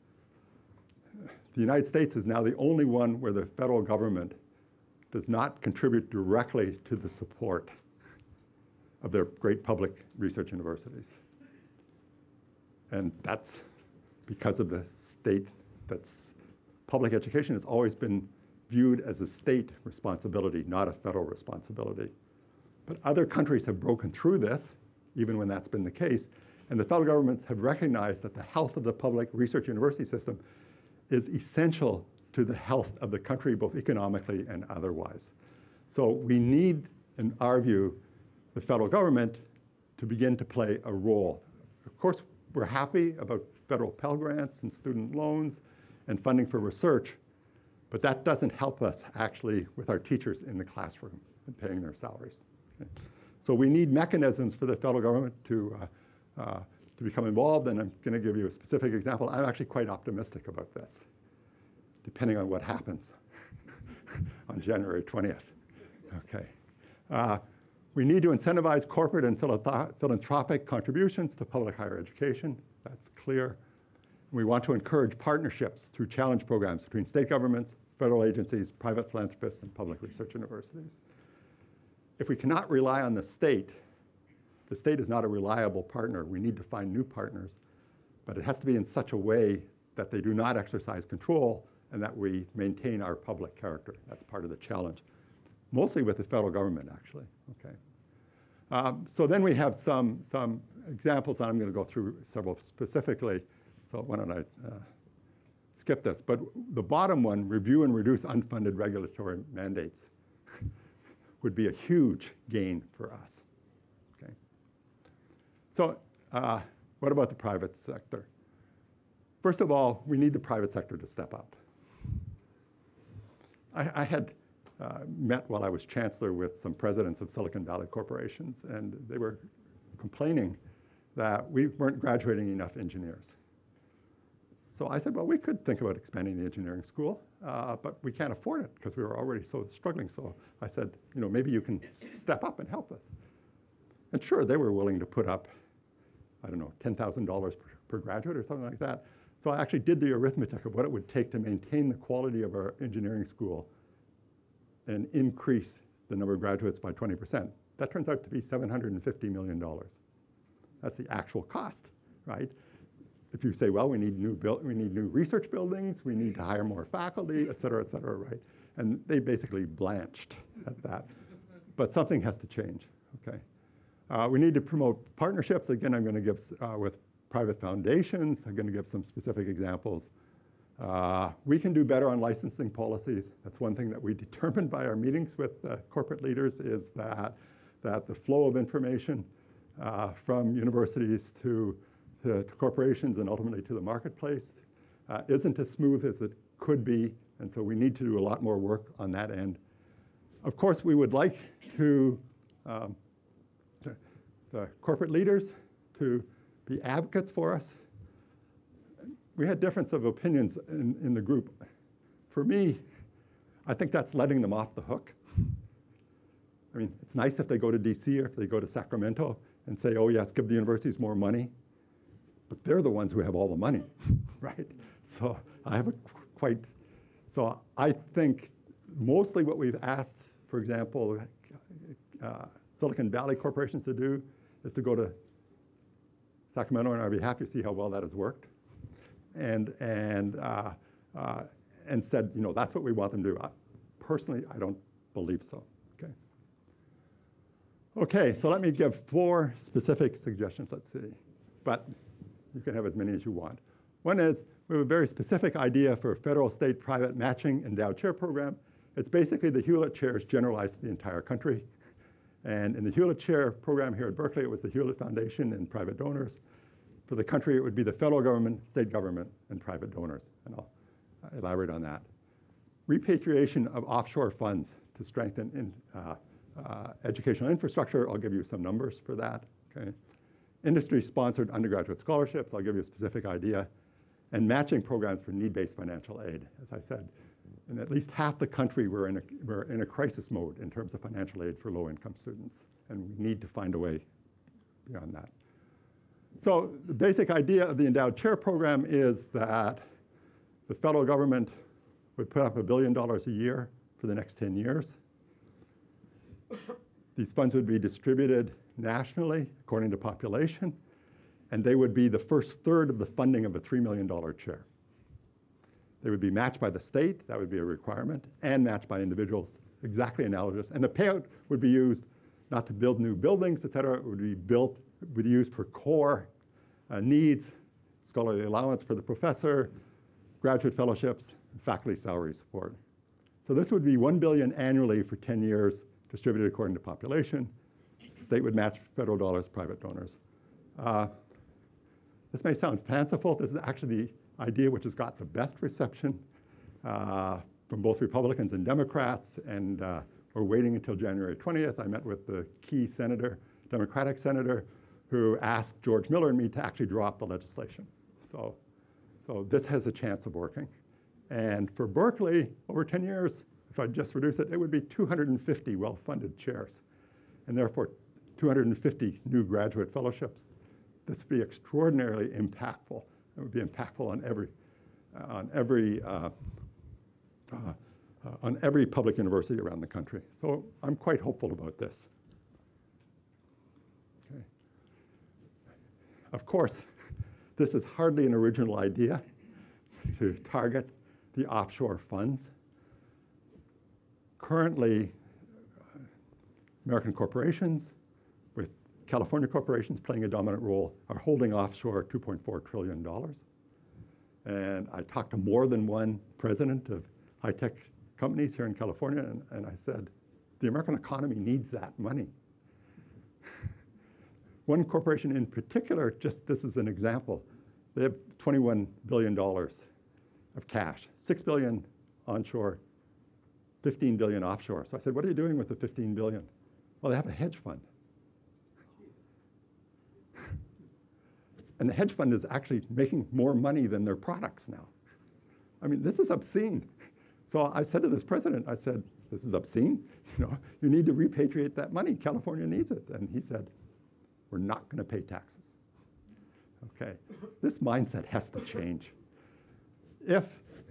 the United States is now the only one where the federal government does not contribute directly to the support of their great public research universities. And that's because of the state public education has always been viewed as a state responsibility, not a federal responsibility. But other countries have broken through this, even when that's been the case, and the federal governments have recognized that the health of the public research university system is essential to the health of the country, both economically and otherwise. So we need, in our view, the federal government to begin to play a role. Of course, we're happy about federal Pell Grants and student loans and funding for research, but that doesn't help us actually with our teachers in the classroom and paying their salaries. Okay. So we need mechanisms for the federal government to become involved, and I'm going to give you a specific example. I'm actually quite optimistic about this, depending on what happens on January 20th. Okay. We need to incentivize corporate and philanthropic contributions to public higher education. That's clear. We want to encourage partnerships through challenge programs between state governments, federal agencies, private philanthropists, and public research universities. If we cannot rely on the state is not a reliable partner. We need to find new partners, but it has to be in such a way that they do not exercise control and that we maintain our public character. That's part of the challenge, mostly with the federal government, actually. Okay. So then we have some examples, and I'm going to go through several specifically. So why don't I skip this? But the bottom one, review and reduce unfunded regulatory mandates, would be a huge gain for us. Okay. So what about the private sector? First of all, we need the private sector to step up. I had met while I was chancellor with some presidents of Silicon Valley corporations, and they were complaining that we weren't graduating enough engineers. So I said, well, we could think about expanding the engineering school, but we can't afford it because we were already so struggling. So I said, you know, maybe you can step up and help us. And sure, they were willing to put up, I don't know, $10,000 per graduate or something like that. So I actually did the arithmetic of what it would take to maintain the quality of our engineering school and increase the number of graduates by 20%. That turns out to be $750 million. That's the actual cost, right? If you say, well, we need new research buildings, we need to hire more faculty, et cetera, right? And they basically blanched at that. But something has to change, okay? We need to promote partnerships. Again, I'm going to give with private foundations. I'm going to give some specific examples. We can do better on licensing policies. That's one thing that we determined by our meetings with corporate leaders is that the flow of information from universities to corporations and ultimately to the marketplace isn't as smooth as it could be, and so we need to do a lot more work on that end. Of course, we would like to the corporate leaders to be advocates for us. We had difference of opinions in the group. For me, I think that's letting them off the hook. I mean, it's nice if they go to DC or if they go to Sacramento and say, oh yes, give the universities more money. But they're the ones who have all the money, right? So so I think mostly what we've asked, for example, Silicon Valley corporations to do is to go to Sacramento on our behalf. You see how well that has worked. And said, you know, that's what we want them to do. Personally, I don't believe so, okay? Okay, so let me give 4 specific suggestions, let's see. But you can have as many as you want. One is, we have a very specific idea for a federal, state, private matching endowed chair program. It's basically the Hewlett chairs generalized to the entire country. And in the Hewlett Chair program here at Berkeley, it was the Hewlett Foundation and private donors. For the country, it would be the federal government, state government, and private donors. And I'll elaborate on that. Repatriation of offshore funds to strengthen educational infrastructure. I'll give you some numbers for that. Okay. Industry-sponsored undergraduate scholarships. I'll give you a specific idea. And matching programs for need-based financial aid. As I said, in at least half the country, we're in a crisis mode in terms of financial aid for low-income students. And we need to find a way beyond that. So the basic idea of the endowed chair program is that the federal government would put up $1 billion a year for the next 10 years. These funds would be distributed nationally according to population, and they would be the first third of the funding of a $3 million chair. They would be matched by the state, that would be a requirement, and matched by individuals, exactly analogous. And the payout would be used not to build new buildings, et cetera. It would be used for core needs, scholarly allowance for the professor, graduate fellowships, and faculty salary support. So this would be $1 billion annually for 10 years, distributed according to population. State would match federal dollars, private donors. This may sound fanciful. This is actually the idea which has got the best reception from both Republicans and Democrats, and we're waiting until January 20th. I met with the key senator, Democratic senator, who asked George Miller and me to actually drop the legislation. So this has a chance of working. And for Berkeley, over 10 years, if I just reduce it, it would be 250 well-funded chairs, and therefore 250 new graduate fellowships. This would be extraordinarily impactful. It would be impactful on every public university around the country. So I'm quite hopeful about this. Okay. Of course, this is hardly an original idea to target the offshore funds. Currently, American corporations with California corporations playing a dominant role are holding offshore $2.4 trillion. And I talked to more than one president of high-tech companies here in California, and I said, the American economy needs that money. One corporation in particular, just this is an example, they have $21 billion of cash, $6 billion onshore, $15 billion offshore. So I said, what are you doing with the $15 billion? Well, they have a hedge fund. And the hedge fund is actually making more money than their products now. I mean, this is obscene. So I said to this president, I said, this is obscene. You need to repatriate that money. California needs it. And he said, we're not going to pay taxes. Okay, this mindset has to change. If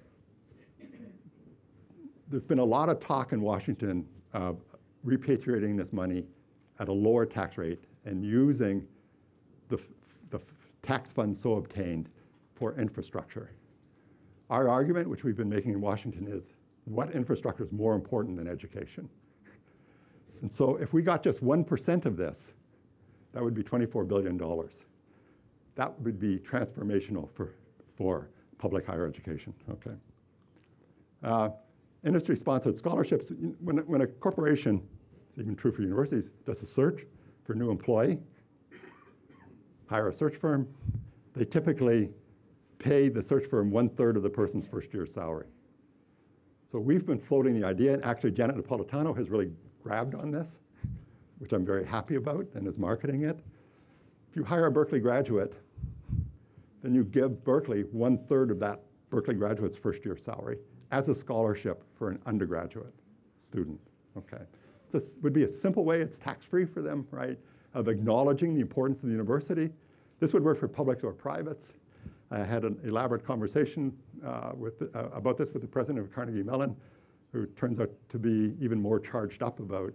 there's been a lot of talk in Washington of repatriating this money at a lower tax rate and using the tax funds so obtained for infrastructure. Our argument, which we've been making in Washington, is what infrastructure is more important than education? And so if we got just 1% of this, that would be $24 billion. That would be transformational for public higher education, okay? Industry-sponsored scholarships, when a corporation, it's even true for universities, does a search for a new employee, hire a search firm, they typically pay the search firm 1/3 of the person's first year's salary. So we've been floating the idea, and actually Janet Napolitano has really grabbed on this, which I'm very happy about and is marketing it. If you hire a Berkeley graduate, then you give Berkeley 1/3 of that Berkeley graduate's first year salary as a scholarship for an undergraduate student, okay? This would be a simple way, it's tax-free for them, right, of acknowledging the importance of the university. This would work for publics or privates. I had an elaborate conversation about this with the president of Carnegie Mellon, who turns out to be even more charged up about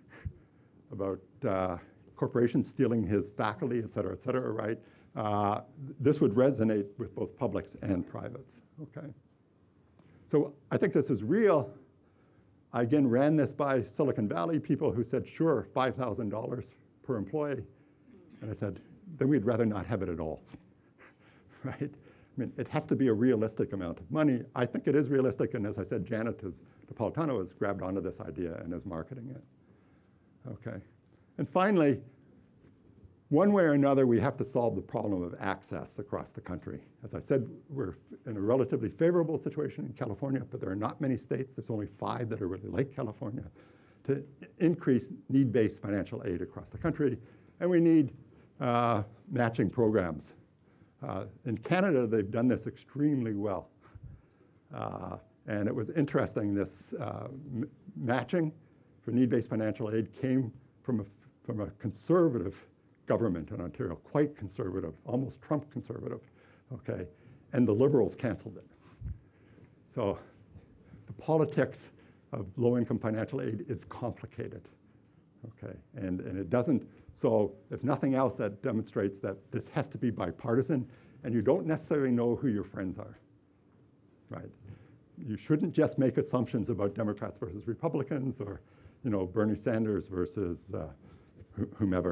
corporations stealing his faculty, et cetera, right? This would resonate with both publics and privates, okay? So I think this is real. I again ran this by Silicon Valley people who said, sure, $5,000 per employee. And I said, then we'd rather not have it at all, right? I mean, it has to be a realistic amount of money. I think it is realistic, and as I said, Janet Napolitano has grabbed onto this idea and is marketing it, okay? And finally, one way or another, we have to solve the problem of access across the country. As I said, we're in a relatively favorable situation in California, but there are not many states. There's only 5 that are really like California to increase need-based financial aid across the country. And we need matching programs. In Canada, they've done this extremely well. And it was interesting, this matching for need-based financial aid came from a conservative government in Ontario, quite conservative, almost Trump conservative, okay? And the Liberals canceled it. So the politics of low-income financial aid is complicated, okay? And it doesn't, so if nothing else, that demonstrates that this has to be bipartisan, and you don't necessarily know who your friends are, right? You shouldn't just make assumptions about Democrats versus Republicans, or Bernie Sanders versus whomever.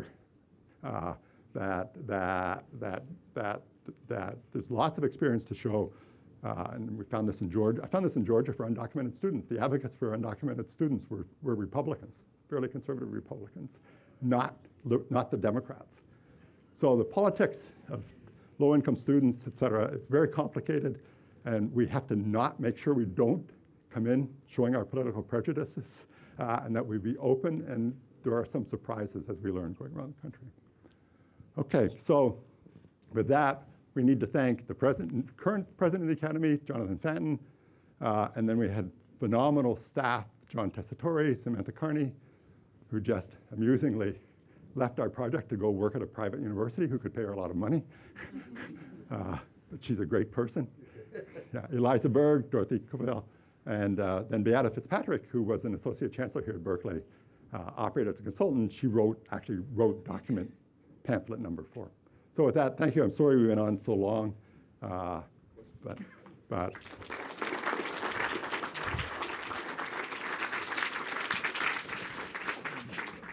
That there's lots of experience to show, and we found this in Georgia. I found this in Georgia for undocumented students. The advocates for undocumented students were Republicans, fairly conservative Republicans, not the Democrats. So the politics of low-income students, et cetera, it's very complicated, and we have to not make sure we don't come in showing our political prejudices, and that we be open, and there are some surprises as we learn going around the country. Okay, so with that, we need to thank the current president of the Academy, Jonathan Fanton, and then we had phenomenal staff, John Tessitore, Samantha Carney, who just amusingly left our project to go work at a private university who could pay her a lot of money. But she's a great person. Yeah, Eliza Berg, Dorothy Covell, and then Beata Fitzpatrick, who was an associate chancellor here at Berkeley, operated as a consultant. She actually wrote document pamphlet number 4. So with that, thank you. I'm sorry we went on so long, but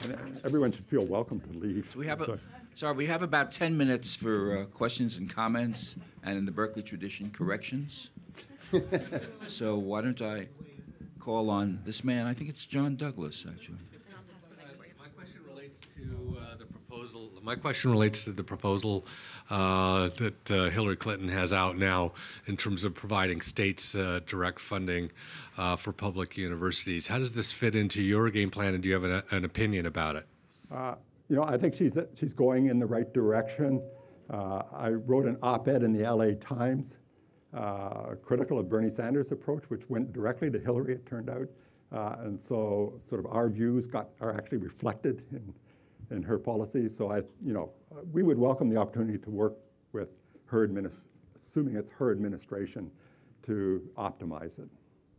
and everyone should feel welcome to leave. We have So- sorry, we have about 10 minutes for questions and comments, and in the Berkeley tradition, corrections. So why don't I call on this man? I think it's John Douglas, actually. My question relates to the proposal. My question relates to the proposal that Hillary Clinton has out now in terms of providing states direct funding for public universities. How does this fit into your game plan, and do you have an opinion about it? I think she's going in the right direction. I wrote an op-ed in the LA Times critical of Bernie Sanders' approach, which went directly to Hillary, it turned out. And so sort of our views are actually reflected in her policies. So we would welcome the opportunity to work with her assuming it's her administration, to optimize it.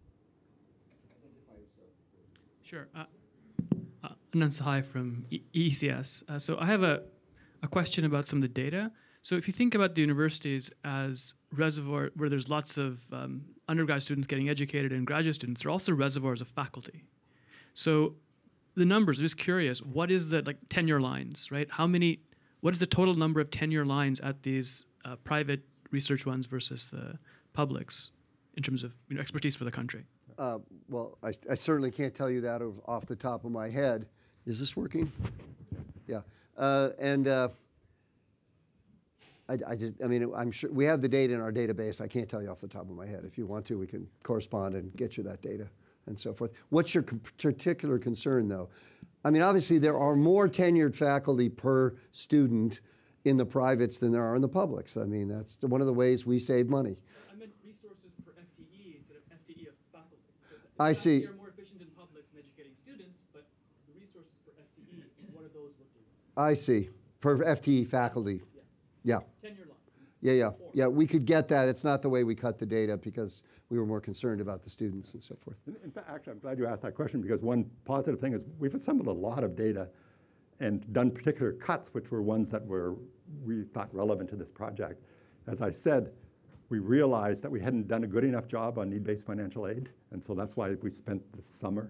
Sure. Anand Sahai from ECS. So I have a question about some of the data. So if you think about the universities as reservoir where there's lots of undergrad students getting educated and graduate students, they're also reservoirs of faculty. So the numbers, I'm just curious, what is the tenure lines, right? What is the total number of tenure lines at these private research ones versus the publics in terms of expertise for the country? Well, I certainly can't tell you that off the top of my head. Is this working? Yeah. I'm sure we have the data in our database. I can't tell you off the top of my head. If you want to, we can correspond and get you that data and so forth. What's your particular concern, though? I mean, obviously, there are more tenured faculty per student in the privates than there are in the publics. I mean, that's one of the ways we save money. I meant resources per FTE instead of FTE of faculty. So I see. You're more efficient in publics in educating students, but the resources per FTE, what are those looking like? I see. Per FTE faculty. Yeah. Tenure lines. Yeah, we could get that. It's not the way we cut the data because we were more concerned about the students and so forth. In fact, actually, I'm glad you asked that question, because one positive thing is we've assembled a lot of data and done particular cuts, which were ones that we thought relevant to this project. As I said, we realized that we hadn't done a good enough job on need-based financial aid, and so that's why we spent the summer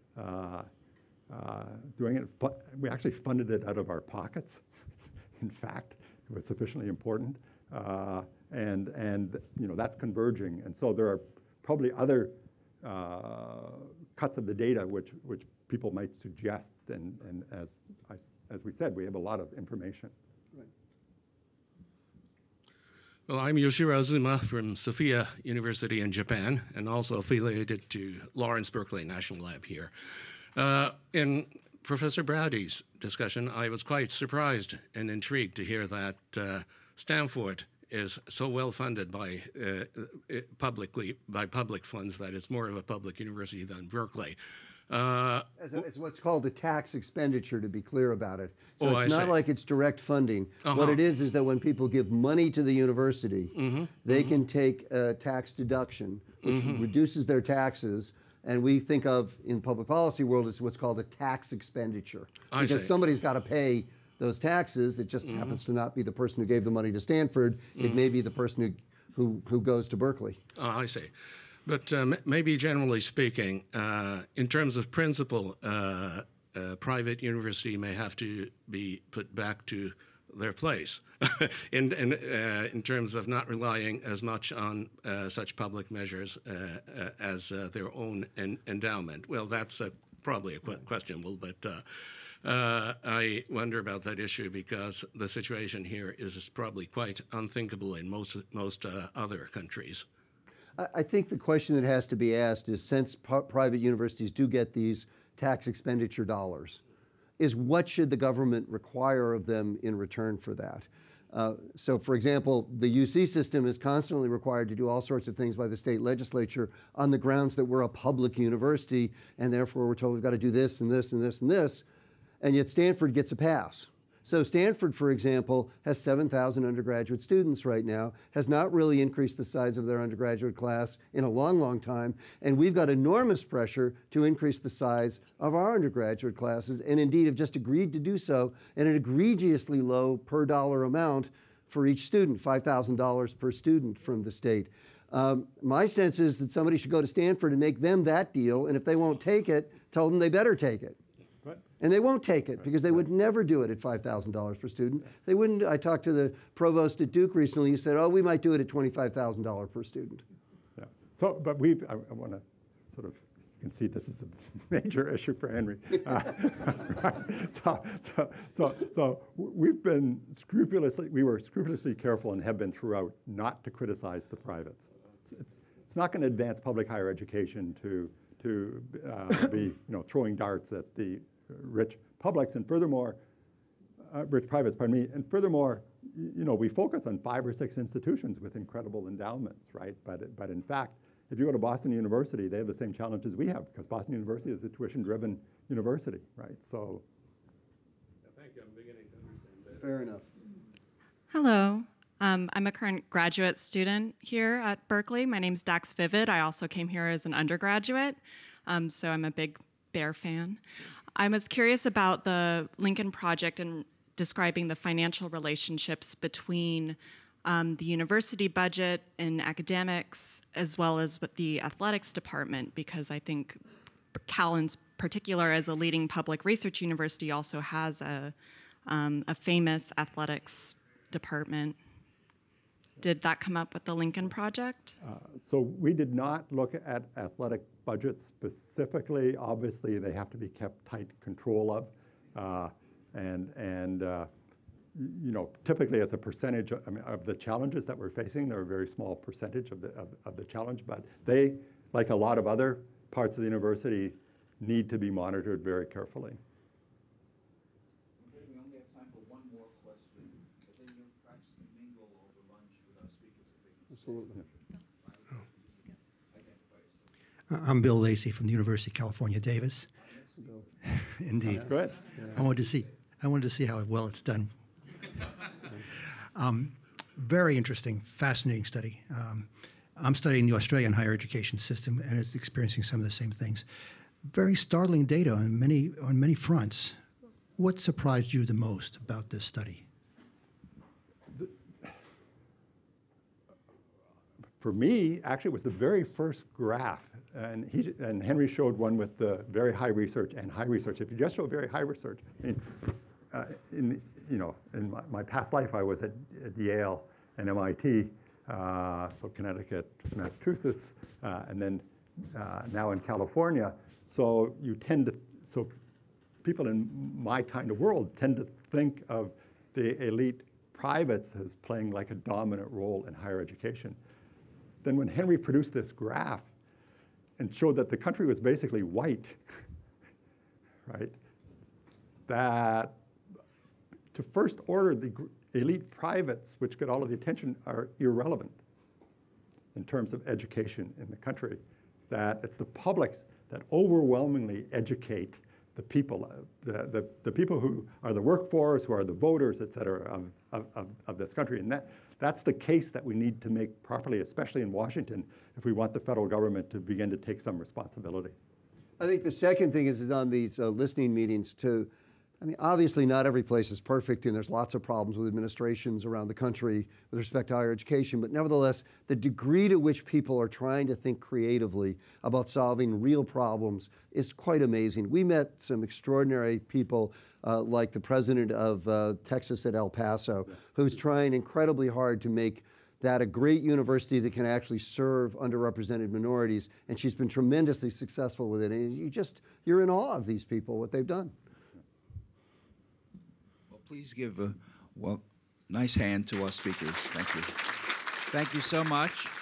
doing it. We actually funded it out of our pockets. In fact, it was sufficiently important, and that's converging. And so there are probably other cuts of the data which people might suggest. And as we said, we have a lot of information. Right. Well, I'm Yoshiro Azuma from Sophia University in Japan, and also affiliated to Lawrence Berkeley National Lab here. In Professor Braude's discussion, I was quite surprised and intrigued to hear that Stanford is so well funded by public funds that it's more of a public university than Berkeley. It's what's called a tax expenditure, to be clear about it. So it's not like it's direct funding. What it is that when people give money to the university, they can take a tax deduction, which reduces their taxes. And we think of, in public policy world, as what's called a tax expenditure. Because somebody's got to pay those taxes. It just happens to not be the person who gave the money to Stanford. It may be the person who goes to Berkeley. Oh, I see. But maybe generally speaking, in terms of principle, private university may have to be put back to their place in terms of not relying as much on such public measures as their own endowment. Well, that's probably a questionable, but I wonder about that issue because the situation here is probably quite unthinkable in most other countries. I think the question that has to be asked is, since private universities do get these tax expenditure dollars, is what should the government require of them in return for that? So, for example, the UC system is constantly required to do all sorts of things by the state legislature on the grounds that we're a public university, and therefore we're told we've got to do this and this and this and this, and yet Stanford gets a pass. So Stanford, for example, has 7,000 undergraduate students right now, has not really increased the size of their undergraduate class in a long, long time, and we've got enormous pressure to increase the size of our undergraduate classes, and indeed have just agreed to do so at an egregiously low per dollar amount for each student, $5,000 per student from the state. My sense is that somebody should go to Stanford and make them that deal, and if they won't take it, tell them they better take it. And they won't take it because they would never do it at $5,000 per student. They wouldn't. I talked to the provost at Duke recently. He said, oh, we might do it at $25,000 per student. Yeah. So, but I want to sort of, you can see this is a major issue for Henry. So we've been we were scrupulously careful and have been throughout not to criticize the privates. It's not going to advance public higher education to be throwing darts at the rich publics, and furthermore, rich privates, pardon me, and furthermore, we focus on 5 or 6 institutions with incredible endowments, right? But in fact, if you go to Boston University, they have the same challenges we have because Boston University is a tuition-driven university, right? So. Thank you. I'm beginning to understand better. Fair enough. Hello. I'm a current graduate student here at Berkeley. My name's Dax Vivid. I also came here as an undergraduate, so I'm a big Bear fan. I was curious about the Lincoln Project and describing the financial relationships between the university budget and academics, as well as with the athletics department, because I think Cal in particular, as a leading public research university, also has a famous athletics department. Did that come up with the Lincoln Project? So we did not look at athletic budgets specifically. Obviously, they have to be kept tight control of, typically as a percentage of the challenges that we're facing, they're a very small percentage of the challenge, but they, like a lot of other parts of the university, need to be monitored very carefully. We only have time for one more question, but then you'll perhaps mingle over lunch with our speakers. Absolutely. I'm Bill Lacey from the University of California, Davis. Indeed. Go ahead. I wanted to see how well it's done. Very interesting, fascinating study. I'm studying the Australian higher education system, and it's experiencing some of the same things. Very startling data on many fronts. What surprised you the most about this study? For me, actually, it was the very first graph, and Henry showed one with the very high research and high research. If you just show very high research, in my past life, I was at Yale and MIT, so Connecticut, Massachusetts, and then now in California. So people in my kind of world tend to think of the elite privates as playing like a dominant role in higher education. Then when Henry produced this graph and showed that the country was basically white, right, that to first order, the elite privates, which get all of the attention, are irrelevant in terms of education in the country, that it's the publics that overwhelmingly educate the people, the people who are the workforce, who are the voters, et cetera, of this country. And that's the case that we need to make properly, especially in Washington, if we want the federal government to begin to take some responsibility. I think the second thing is on these listening meetings obviously not every place is perfect, and there's lots of problems with administrations around the country with respect to higher education, but nevertheless, the degree to which people are trying to think creatively about solving real problems is quite amazing. We met some extraordinary people like the president of Texas at El Paso, who's trying incredibly hard to make that a great university that can actually serve underrepresented minorities, and she's been tremendously successful with it. And you're in awe of these people, what they've done. Please give a nice hand to our speakers. Thank you. Thank you so much.